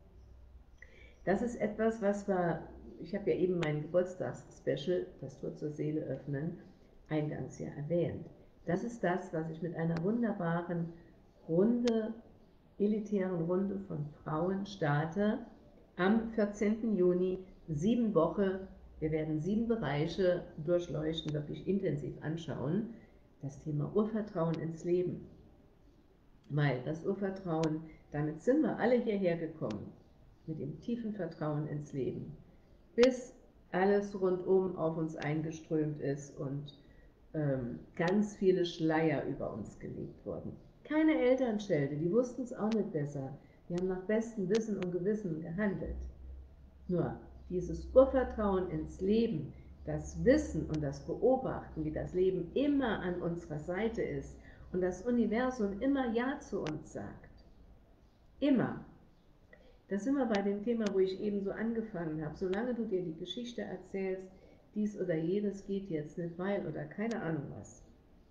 Das ist etwas, was wir, ich habe ja eben mein Geburtstagsspecial, das Tor zur Seele öffnen, eingangs ja erwähnt. Das ist das, was ich mit einer wunderbaren Runde, elitären Runde von Frauen starte, am vierzehnten Juni, sieben Wochen. Wir werden sieben Bereiche durchleuchten, wirklich intensiv anschauen. Das Thema Urvertrauen ins Leben. Weil das Urvertrauen, damit sind wir alle hierher gekommen, mit dem tiefen Vertrauen ins Leben, bis alles rundum auf uns eingeströmt ist und ähm, ganz viele Schleier über uns gelegt wurden. Keine Elternschelte, die wussten es auch nicht besser. Die haben nach bestem Wissen und Gewissen gehandelt. Nur dieses Urvertrauen ins Leben, das Wissen und das Beobachten, wie das Leben immer an unserer Seite ist und das Universum immer Ja zu uns sagt. Immer. Da sind wir bei dem Thema, wo ich eben so angefangen habe. Solange du dir die Geschichte erzählst, dies oder jenes geht jetzt nicht, weil oder keine Ahnung was.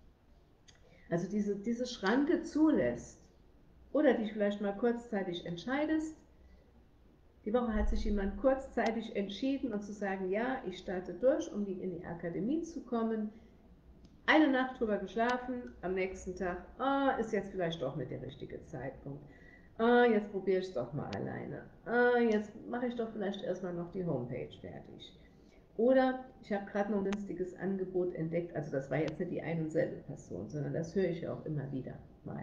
Also diese, diese Schranke zulässt oder dich vielleicht mal kurzzeitig entscheidest. Die Woche hat sich jemand kurzzeitig entschieden und zu sagen, ja, ich starte durch, um die, in die Akademie zu kommen. Eine Nacht drüber geschlafen, am nächsten Tag, oh, ist jetzt vielleicht doch nicht der richtige Zeitpunkt. Ah, jetzt probiere ich es doch mal alleine. Ah, jetzt mache ich doch vielleicht erstmal noch die Homepage fertig. Oder ich habe gerade noch ein günstiges Angebot entdeckt, also das war jetzt nicht die ein und selbe Person, sondern das höre ich ja auch immer wieder mal.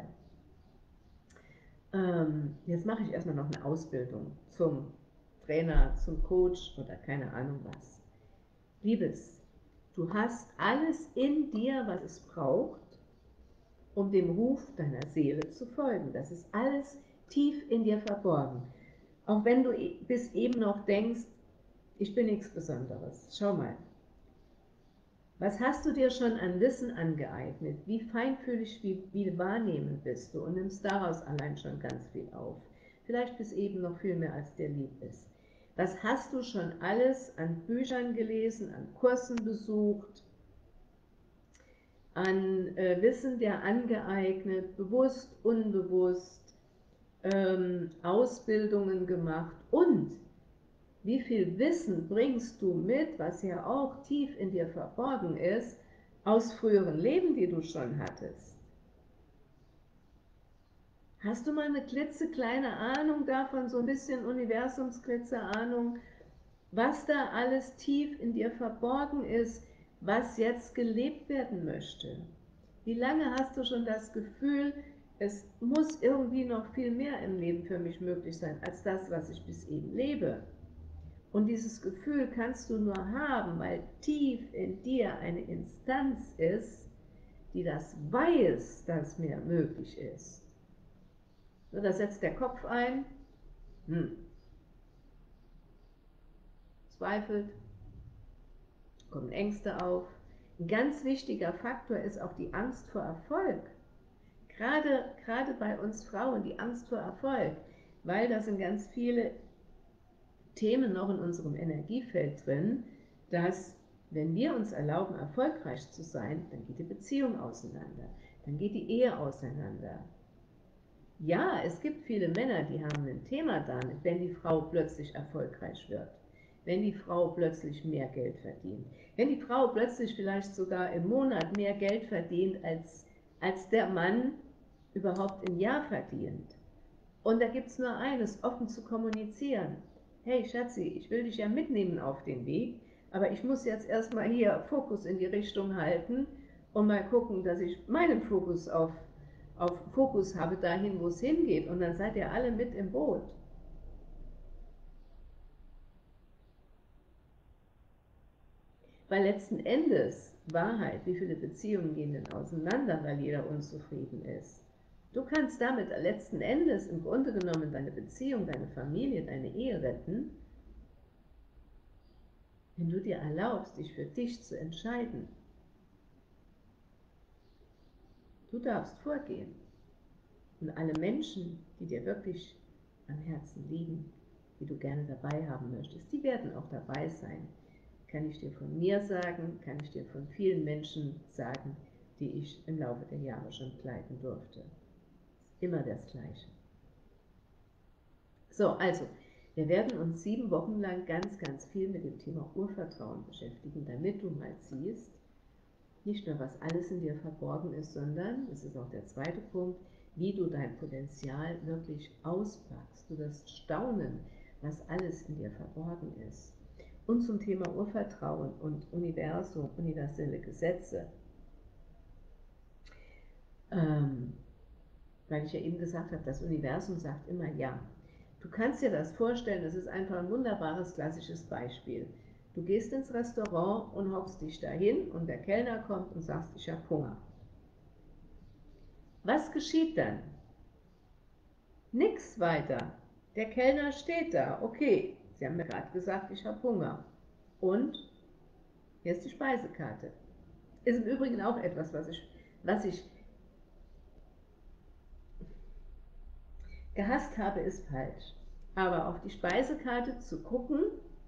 Ähm, jetzt mache ich erstmal noch eine Ausbildung zum Trainer, zum Coach oder keine Ahnung was. Liebes, du hast alles in dir, was es braucht, um dem Ruf deiner Seele zu folgen. Das ist alles tief in dir verborgen. Auch wenn du bis eben noch denkst, ich bin nichts Besonderes. Schau mal. Was hast du dir schon an Wissen angeeignet? Wie feinfühlig, wie, wie wahrnehmend bist du und nimmst daraus allein schon ganz viel auf. Vielleicht bis eben noch viel mehr, als dir lieb ist. Was hast du schon alles an Büchern gelesen, an Kursen besucht, an äh, Wissen dir angeeignet, bewusst, unbewusst, ähm, Ausbildungen gemacht und wie viel Wissen bringst du mit, was ja auch tief in dir verborgen ist, aus früheren Leben, die du schon hattest? Hast du mal eine klitzekleine Ahnung davon, so ein bisschen Universumsklitze-Ahnung, was da alles tief in dir verborgen ist, was jetzt gelebt werden möchte? Wie lange hast du schon das Gefühl, es muss irgendwie noch viel mehr im Leben für mich möglich sein, als das, was ich bis eben lebe? Und dieses Gefühl kannst du nur haben, weil tief in dir eine Instanz ist, die das weiß, dass mehr möglich ist. So, da setzt der Kopf ein, hm, zweifelt, kommen Ängste auf. Ein ganz wichtiger Faktor ist auch die Angst vor Erfolg. Gerade, gerade bei uns Frauen, die Angst vor Erfolg, weil da sind ganz viele Themen noch in unserem Energiefeld drin, dass, wenn wir uns erlauben, erfolgreich zu sein, dann geht die Beziehung auseinander, dann geht die Ehe auseinander. Ja, es gibt viele Männer, die haben ein Thema damit, wenn die Frau plötzlich erfolgreich wird, wenn die Frau plötzlich mehr Geld verdient, wenn die Frau plötzlich vielleicht sogar im Monat mehr Geld verdient, als, als der Mann überhaupt im Jahr verdient. Und da gibt es nur eines, offen zu kommunizieren. Hey Schatzi, ich will dich ja mitnehmen auf den Weg, aber ich muss jetzt erstmal hier Fokus in die Richtung halten und mal gucken, dass ich meinen Fokus auf, auf Fokus habe, dahin, wo es hingeht. Und dann seid ihr alle mit im Boot. Weil letzten Endes, Wahrheit, wie viele Beziehungen gehen denn auseinander, weil jeder unzufrieden ist? Du kannst damit letzten Endes im Grunde genommen deine Beziehung, deine Familie, deine Ehe retten, wenn du dir erlaubst, dich für dich zu entscheiden. Du darfst vorgehen. Und alle Menschen, die dir wirklich am Herzen liegen, die du gerne dabei haben möchtest, die werden auch dabei sein. Kann ich dir von mir sagen, kann ich dir von vielen Menschen sagen, die ich im Laufe der Jahre schon begleiten durfte. Ist immer das Gleiche. So, also, wir werden uns sieben Wochen lang ganz, ganz viel mit dem Thema Urvertrauen beschäftigen, damit du mal siehst, nicht nur was alles in dir verborgen ist, sondern, das ist auch der zweite Punkt, wie du dein Potenzial wirklich auspackst. Du wirst staunen, was alles in dir verborgen ist. Und zum Thema Urvertrauen und Universum, universelle Gesetze, ähm, weil ich ja eben gesagt habe, das Universum sagt immer ja. Du kannst dir das vorstellen, das ist einfach ein wunderbares klassisches Beispiel. Du gehst ins Restaurant und hockst dich dahin und der Kellner kommt und sagt, ich habe Hunger. Was geschieht dann? Nix weiter. Der Kellner steht da. Okay, Sie haben mir gerade gesagt, ich habe Hunger. Und hier ist die Speisekarte. Ist im Übrigen auch etwas, was ich, was ich gehasst habe, ist falsch. Aber auf die Speisekarte zu gucken,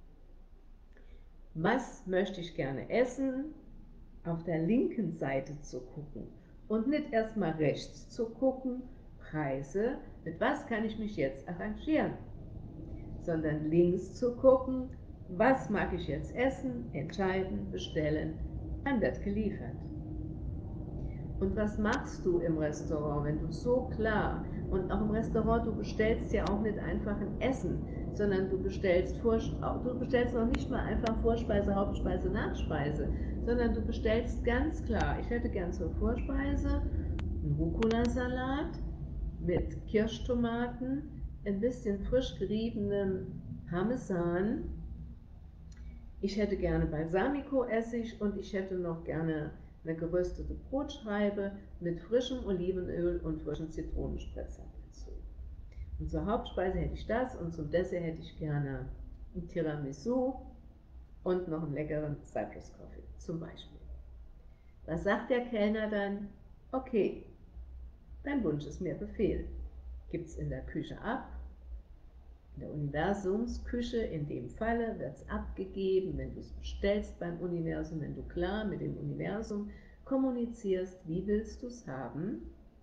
was möchte ich gerne essen, auf der linken Seite zu gucken und nicht erstmal rechts zu gucken, Preise, mit was kann ich mich jetzt arrangieren, sondern links zu gucken, was mag ich jetzt essen, entscheiden, bestellen, dann wird geliefert. Und was machst du im Restaurant, wenn du so klar, und auch im Restaurant, du bestellst ja auch nicht einfach ein Essen, sondern du bestellst, Vor du bestellst noch nicht mal einfach Vorspeise, Hauptspeise, Nachspeise, sondern du bestellst ganz klar, ich hätte gern zur Vorspeise einen Rucola-Salat mit Kirschtomaten, ein bisschen frisch geriebenem Parmesan, ich hätte gerne Balsamico-Essig und ich hätte noch gerne eine geröstete Brotscheibe mit frischem Olivenöl und frischen Zitronenspritzer dazu. Und zur Hauptspeise hätte ich das und zum Dessert hätte ich gerne ein Tiramisu und noch einen leckeren Cypress Coffee zum Beispiel. Was sagt der Kellner dann? Okay, dein Wunsch ist mir Befehl. Gibt es in der Küche ab. In der Universumsküche, in dem Falle, wird es abgegeben, wenn du es bestellst beim Universum, wenn du klar mit dem Universum kommunizierst, wie willst du es haben.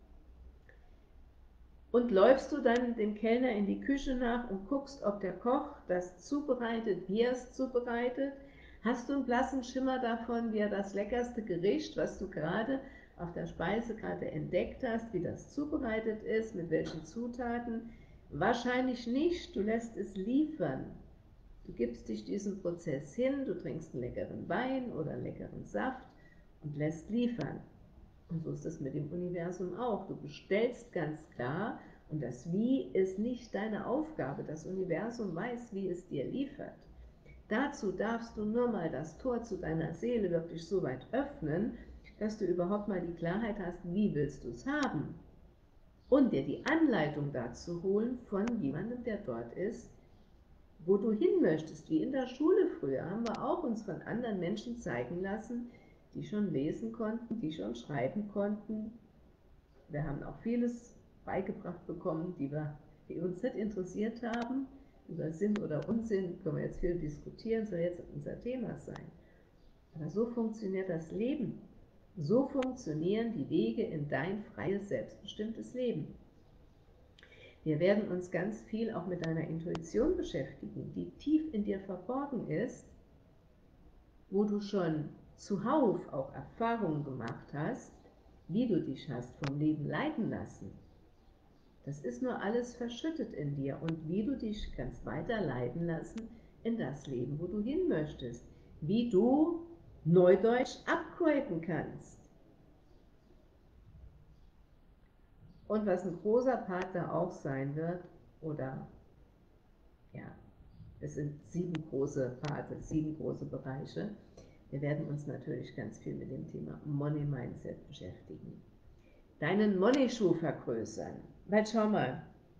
Und läufst du dann dem Kellner in die Küche nach und guckst, ob der Koch das zubereitet, wie er es zubereitet. Hast du einen blassen Schimmer davon, wie er das leckerste Gericht, was du gerade auf der Speisekarte entdeckt hast, wie das zubereitet ist, mit welchen Zutaten? Wahrscheinlich nicht, du lässt es liefern. Du gibst dich diesem Prozess hin, du trinkst einen leckeren Wein oder einen leckeren Saft und lässt liefern. Und so ist es mit dem Universum auch. Du bestellst ganz klar und das Wie ist nicht deine Aufgabe. Das Universum weiß, wie es dir liefert. Dazu darfst du nur mal das Tor zu deiner Seele wirklich so weit öffnen, dass du überhaupt mal die Klarheit hast, wie willst du es haben. Und dir die Anleitung dazu holen von jemandem, der dort ist, wo du hin möchtest. Wie in der Schule früher haben wir auch uns von anderen Menschen zeigen lassen, die schon lesen konnten, die schon schreiben konnten. Wir haben auch vieles beigebracht bekommen, die, wir, die uns nicht interessiert haben. Über Sinn oder Unsinn können wir jetzt viel diskutieren, soll jetzt unser Thema sein. Aber so funktioniert das Leben. So funktionieren die Wege in dein freies, selbstbestimmtes Leben. Wir werden uns ganz viel auch mit deiner Intuition beschäftigen, die tief in dir verborgen ist, wo du schon zuhauf auch Erfahrungen gemacht hast, wie du dich hast vom Leben leiten lassen. Das ist nur alles verschüttet in dir und wie du dich kannst weiter leiten lassen in das Leben, wo du hin möchtest. Wie du Neudeutsch upgraden kannst. Und was ein großer Part da auch sein wird, oder ja, es sind sieben große Parte, sieben große Bereiche. Wir werden uns natürlich ganz viel mit dem Thema Money Mindset beschäftigen. Deinen Money-Schuh vergrößern. Weil schau mal,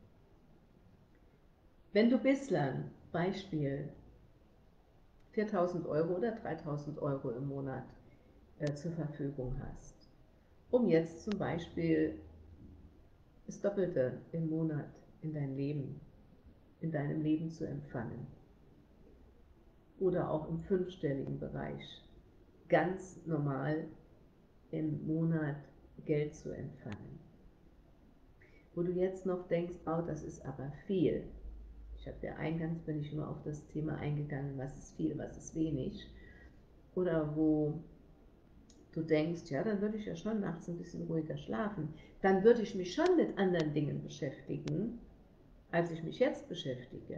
wenn du bislang, Beispiel, viertausend Euro oder dreitausend Euro im Monat äh, zur Verfügung hast, um jetzt zum Beispiel das Doppelte im Monat in dein Leben, in deinem Leben zu empfangen, oder auch im fünfstelligen Bereich, ganz normal im Monat Geld zu empfangen. Wo du jetzt noch denkst, oh, das ist aber viel. Ich habe ja eingangs, bin ich immer auf das Thema eingegangen, was ist viel, was ist wenig. Oder wo du denkst, ja, dann würde ich ja schon nachts ein bisschen ruhiger schlafen. Dann würde ich mich schon mit anderen Dingen beschäftigen, als ich mich jetzt beschäftige.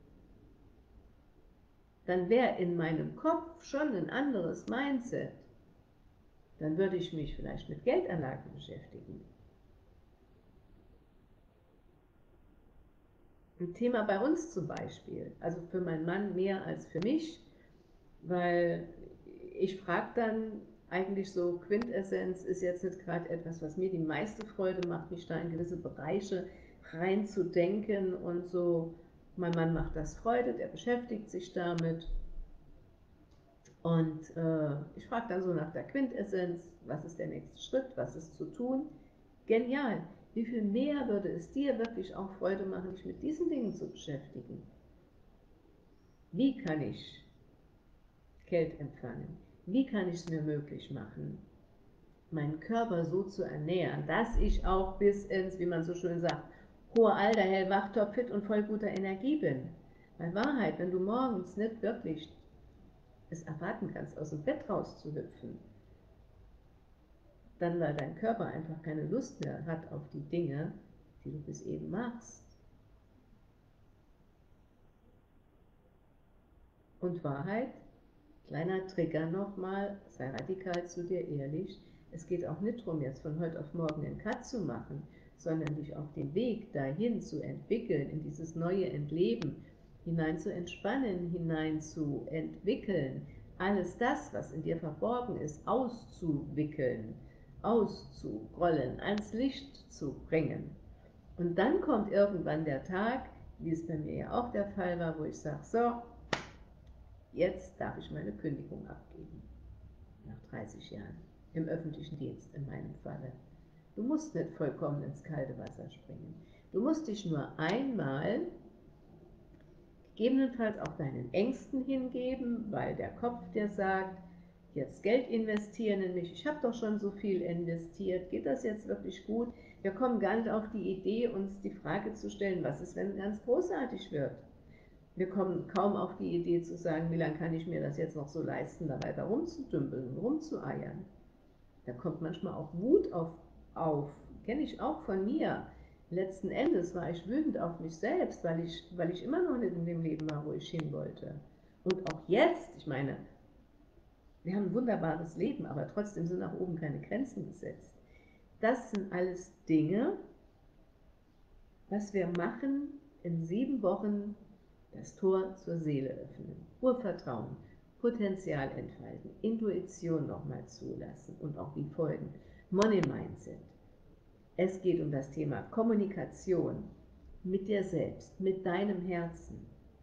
Dann wäre in meinem Kopf schon ein anderes Mindset. Dann würde ich mich vielleicht mit Geldanlagen beschäftigen. Ein Thema bei uns zum Beispiel, also für meinen Mann mehr als für mich, weil ich frage dann eigentlich so, Quintessenz ist jetzt nicht gerade etwas, was mir die meiste Freude macht, mich da in gewisse Bereiche reinzudenken und so. Mein Mann macht das Freude, der beschäftigt sich damit. Und äh, ich frage dann so nach der Quintessenz, was ist der nächste Schritt, was ist zu tun. Genial! Wie viel mehr würde es dir wirklich auch Freude machen, dich mit diesen Dingen zu beschäftigen? Wie kann ich Geld empfangen? Wie kann ich es mir möglich machen, meinen Körper so zu ernähren, dass ich auch bis ins, wie man so schön sagt, hohe Alter, hellwach, topfit und voll guter Energie bin? Weil Wahrheit, wenn du morgens nicht wirklich es erwarten kannst, aus dem Bett rauszuhüpfen, dann weil dein Körper einfach keine Lust mehr hat auf die Dinge, die du bis eben machst, Und Wahrheit, kleiner Trigger nochmal, sei radikal zu dir ehrlich, es geht auch nicht darum, jetzt von heute auf morgen einen Cut zu machen, sondern dich auf den Weg dahin zu entwickeln, in dieses neue Entleben, hinein zu entspannen, hinein zu entwickeln, alles das, was in dir verborgen ist, auszuwickeln, auszurollen, ans Licht zu bringen. Und dann kommt irgendwann der Tag, wie es bei mir ja auch der Fall war, wo ich sage, so, jetzt darf ich meine Kündigung abgeben, nach dreißig Jahren, im öffentlichen Dienst in meinem Falle. Du musst nicht vollkommen ins kalte Wasser springen. Du musst dich nur einmal, gegebenenfalls auch deinen Ängsten hingeben, weil der Kopf dir sagt, jetzt Geld investieren in mich, ich habe doch schon so viel investiert, geht das jetzt wirklich gut? Wir kommen gar nicht auf die Idee, uns die Frage zu stellen, was ist, wenn es ganz großartig wird? Wir kommen kaum auf die Idee zu sagen, wie lange kann ich mir das jetzt noch so leisten, da weiter rumzudümpeln, rumzueiern. Da kommt manchmal auch Wut auf, auf. Kenne ich auch von mir. Letzten Endes war ich wütend auf mich selbst, weil ich, weil ich immer noch nicht in dem Leben war, wo ich hin wollte. Und auch jetzt, ich meine, wir haben ein wunderbares Leben, aber trotzdem sind nach oben keine Grenzen gesetzt. Das sind alles Dinge, was wir machen in sieben Wochen, das Tor zur Seele öffnen, Urvertrauen, Potenzial entfalten, Intuition nochmal zulassen und auch die Folgen, Money Mindset. Es geht um das Thema Kommunikation mit dir selbst, mit deinem Herzen.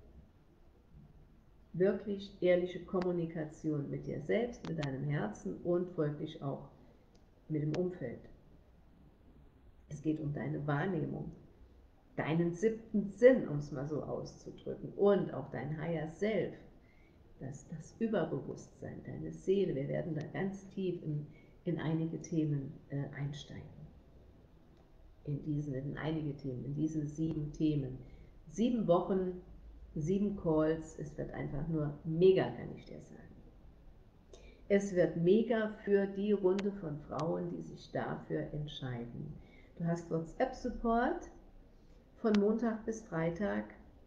Wirklich ehrliche Kommunikation mit dir selbst, mit deinem Herzen und folglich auch mit dem Umfeld. Es geht um deine Wahrnehmung, deinen siebten Sinn, um es mal so auszudrücken, und auch dein Higher Self, das, das Überbewusstsein, deine Seele. Wir werden da ganz tief in, in einige Themen äh, einsteigen. In, diesen, in einige Themen, in diese sieben Themen. Sieben Wochen, sieben Calls, es wird einfach nur mega, kann ich dir sagen. Es wird mega für die Runde von Frauen, die sich dafür entscheiden. Du hast WhatsApp-Support von Montag bis Freitag,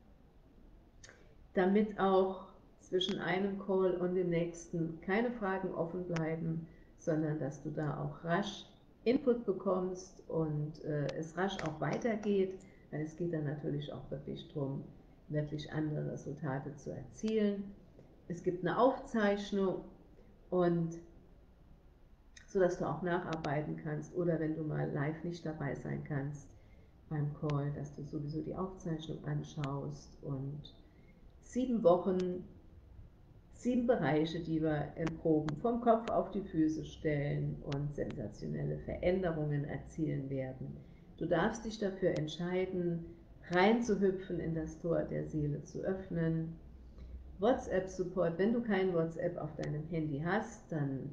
damit auch zwischen einem Call und dem nächsten keine Fragen offen bleiben, sondern dass du da auch rasch Input bekommst und äh, es rasch auch weitergeht, weil es geht dann natürlich auch wirklich darum, wirklich andere Resultate zu erzielen. Es gibt eine Aufzeichnung, und so dass du auch nacharbeiten kannst, oder wenn du mal live nicht dabei sein kannst beim Call, dass du sowieso die Aufzeichnung anschaust. Und sieben Wochen, sieben Bereiche, die wir erproben, vom Kopf auf die Füße stellen und sensationelle Veränderungen erzielen werden. Du darfst dich dafür entscheiden, reinzuhüpfen, in das Tor der Seele zu öffnen. WhatsApp-Support, wenn du kein WhatsApp auf deinem Handy hast, dann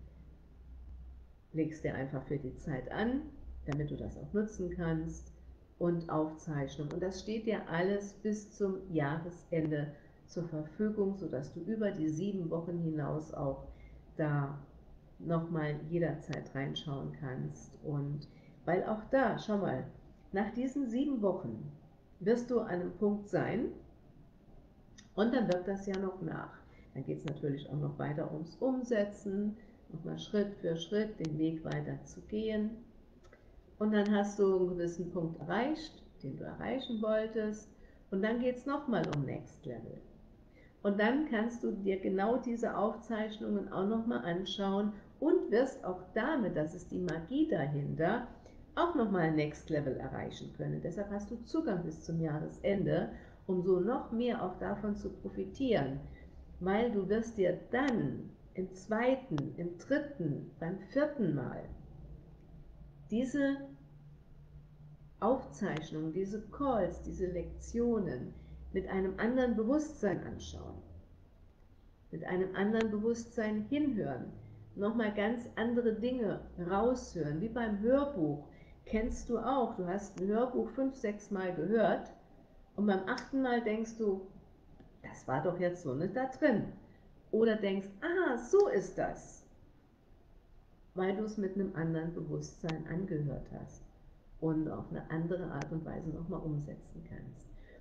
legst dir einfach für die Zeit an, damit du das auch nutzen kannst, und Aufzeichnung. Und das steht dir alles bis zum Jahresende zur Verfügung, sodass du über die sieben Wochen hinaus auch da nochmal jederzeit reinschauen kannst. Und weil auch da, schau mal, nach diesen sieben Wochen wirst du an einem Punkt sein, und dann wirkt das ja noch nach. Dann geht es natürlich auch noch weiter ums Umsetzen, nochmal Schritt für Schritt den Weg weiter zu gehen. Und dann hast du einen gewissen Punkt erreicht, den du erreichen wolltest, und dann geht es nochmal um Next Level. Und dann kannst du dir genau diese Aufzeichnungen auch nochmal anschauen und wirst auch damit, das ist die Magie dahinter, auch nochmal Next Level erreichen können. Deshalb hast du Zugang bis zum Jahresende, um so noch mehr auch davon zu profitieren, weil du wirst dir dann im zweiten, im dritten, beim vierten Mal diese Aufzeichnungen, diese Calls, diese Lektionen mit einem anderen Bewusstsein anschauen, mit einem anderen Bewusstsein hinhören, nochmal ganz andere Dinge raushören, wie beim Hörbuch. Kennst du auch, du hast ein Hörbuch fünf, sechs Mal gehört und beim achten Mal denkst du, das war doch jetzt so nicht da drin. Oder denkst, ah, so ist das, weil du es mit einem anderen Bewusstsein angehört hast und auf eine andere Art und Weise nochmal umsetzen kannst.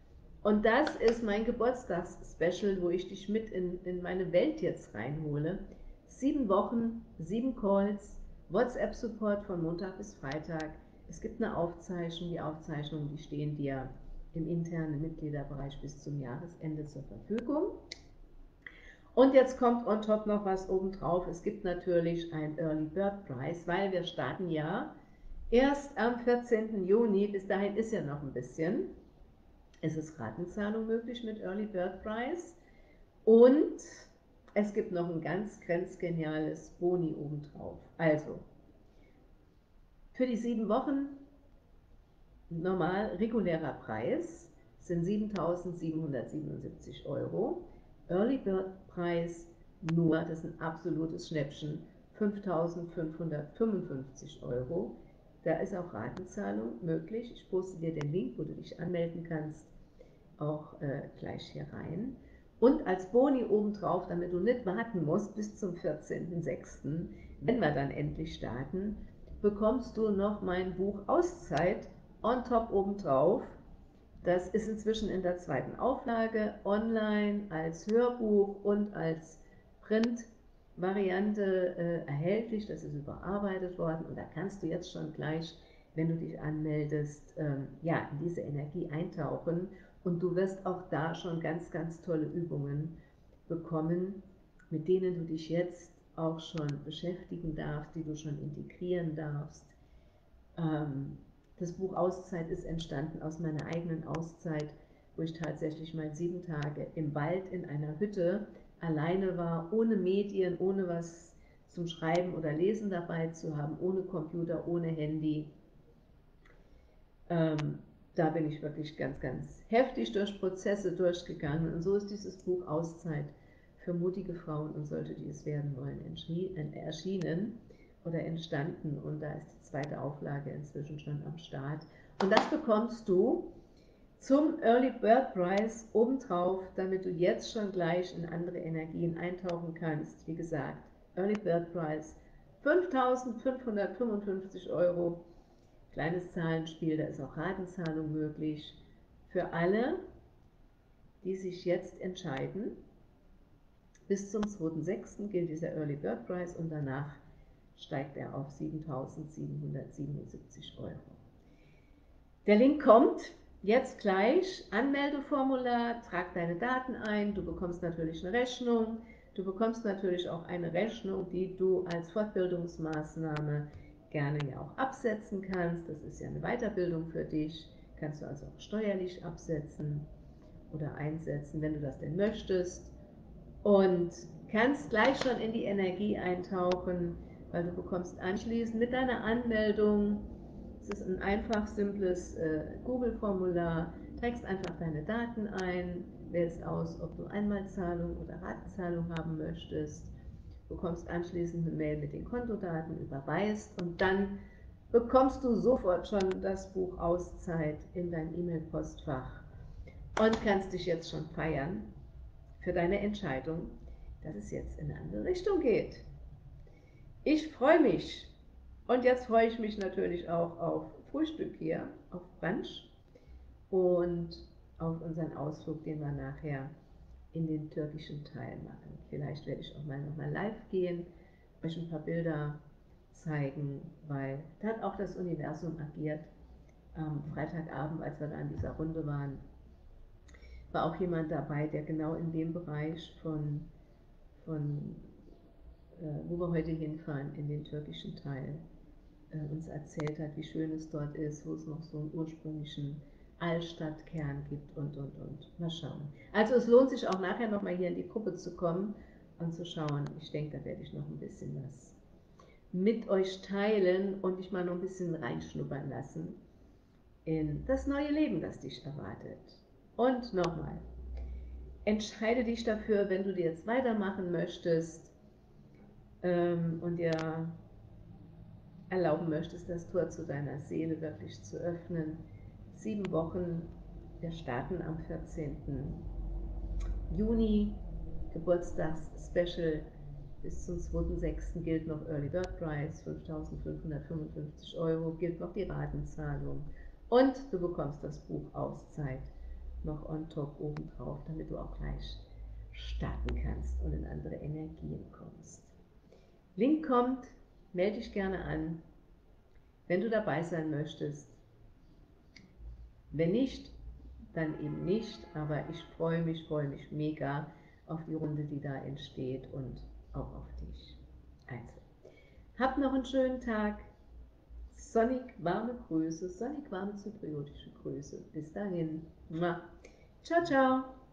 Und das ist mein Geburtstagsspecial, wo ich dich mit in, in meine Welt jetzt reinhole. Sieben Wochen, sieben Calls, WhatsApp-Support von Montag bis Freitag. Es gibt eine Aufzeichnung, die Aufzeichnungen, die stehen dir im internen Mitgliederbereich bis zum Jahresende zur Verfügung. Und jetzt kommt on top noch was obendrauf. Es gibt natürlich ein Early Bird Prize, weil wir starten ja erst am vierzehnten Juni. Bis dahin ist ja noch ein bisschen. Es ist Ratenzahlung möglich mit Early Bird Prize. Und es gibt noch ein ganz grenzgeniales Boni obendrauf. Also, für die sieben Wochen normal regulärer Preis sind siebentausendsiebenhundertsiebenundsiebzig Euro. Early Bird Preis nur, das ist ein absolutes Schnäppchen, fünftausendfünfhundertfünfundfünfzig Euro. Da ist auch Ratenzahlung möglich. Ich poste dir den Link, wo du dich anmelden kannst, auch äh, gleich hier rein. Und als Boni obendrauf, damit du nicht warten musst bis zum vierzehnten sechsten, wenn wir dann endlich starten, bekommst du noch mein Buch Auszeit on top obendrauf. Das ist inzwischen in der zweiten Auflage, online, als Hörbuch und als Print-Variante äh, erhältlich. Das ist überarbeitet worden und da kannst du jetzt schon gleich, wenn du dich anmeldest, ähm, ja, in diese Energie eintauchen. Und du wirst auch da schon ganz, ganz tolle Übungen bekommen, mit denen du dich jetzt auch schon beschäftigen darfst, die du schon integrieren darfst. Ähm, das Buch Auszeit ist entstanden aus meiner eigenen Auszeit, wo ich tatsächlich mal sieben Tage im Wald in einer Hütte alleine war, ohne Medien, ohne was zum Schreiben oder Lesen dabei zu haben, ohne Computer, ohne Handy. Ähm, Da bin ich wirklich ganz, ganz heftig durch Prozesse durchgegangen. Und so ist dieses Buch Auszeit für mutige Frauen und solche, die es werden wollen, erschienen oder entstanden. Und da ist die zweite Auflage inzwischen schon am Start. Und das bekommst du zum Early Bird Prize obendrauf, damit du jetzt schon gleich in andere Energien eintauchen kannst. Wie gesagt, Early Bird Prize fünftausendfünfhundertfünfundfünfzig Euro. Kleines Zahlenspiel, da ist auch Ratenzahlung möglich. Für alle, die sich jetzt entscheiden, bis zum zweiten sechsten gilt dieser Early Bird Prize und danach steigt er auf siebentausendsiebenhundertsiebenundsiebzig Euro. Der Link kommt jetzt gleich, Anmeldeformular, trag deine Daten ein, du bekommst natürlich eine Rechnung, du bekommst natürlich auch eine Rechnung, die du als Fortbildungsmaßnahme gerne ja auch absetzen kannst. Das ist ja eine Weiterbildung für dich, kannst du also auch steuerlich absetzen oder einsetzen, wenn du das denn möchtest. Und kannst gleich schon in die Energie eintauchen, weil du bekommst anschließend mit deiner Anmeldung, es ist ein einfach, simples äh, Google-Formular, trägst einfach deine Daten ein, wählst aus, ob du Einmalzahlung oder Ratenzahlung haben möchtest, bekommst anschließend eine Mail mit den Kontodaten, überweist und dann bekommst du sofort schon das Buch Auszeit in dein E-Mail-Postfach und kannst dich jetzt schon feiern für deine Entscheidung, dass es jetzt in eine andere Richtung geht. Ich freue mich und jetzt freue ich mich natürlich auch auf Frühstück hier, auf Brunch und auf unseren Ausflug, den wir nachher in den türkischen Teil machen. Vielleicht werde ich auch mal nochmal live gehen, euch ein paar Bilder zeigen, weil da hat auch das Universum agiert. Am Freitagabend, als wir da in dieser Runde waren, war auch jemand dabei, der genau in dem Bereich von, von äh, wo wir heute hinfahren, in den türkischen Teil, äh, uns erzählt hat, wie schön es dort ist, wo es noch so einen ursprünglichen Altstadtkern gibt und, und, und. Mal schauen. Also es lohnt sich auch nachher nochmal hier in die Gruppe zu kommen und zu schauen. Ich denke, da werde ich noch ein bisschen was mit euch teilen und dich mal noch ein bisschen reinschnuppern lassen in das neue Leben, das dich erwartet. Und nochmal, entscheide dich dafür, wenn du dir jetzt weitermachen möchtest ähm, und dir erlauben möchtest, das Tor zu deiner Seele wirklich zu öffnen. Sieben Wochen, wir starten am vierzehnten Juni, Geburtstags-Special. Bis zum zweiten sechsten gilt noch Early Bird Prize, fünftausendfünfhundertfünfundfünfzig Euro, gilt noch die Ratenzahlung und du bekommst das Buch Auszeit noch on top oben drauf, damit du auch gleich starten kannst und in andere Energien kommst. Link kommt, melde dich gerne an, wenn du dabei sein möchtest. Wenn nicht, dann eben nicht, aber ich freue mich, freue mich mega auf die Runde, die da entsteht und auch auf dich. Also, habt noch einen schönen Tag, sonnig warme Grüße, sonnig warme zypriotische Grüße. Bis dahin. Ciao, ciao.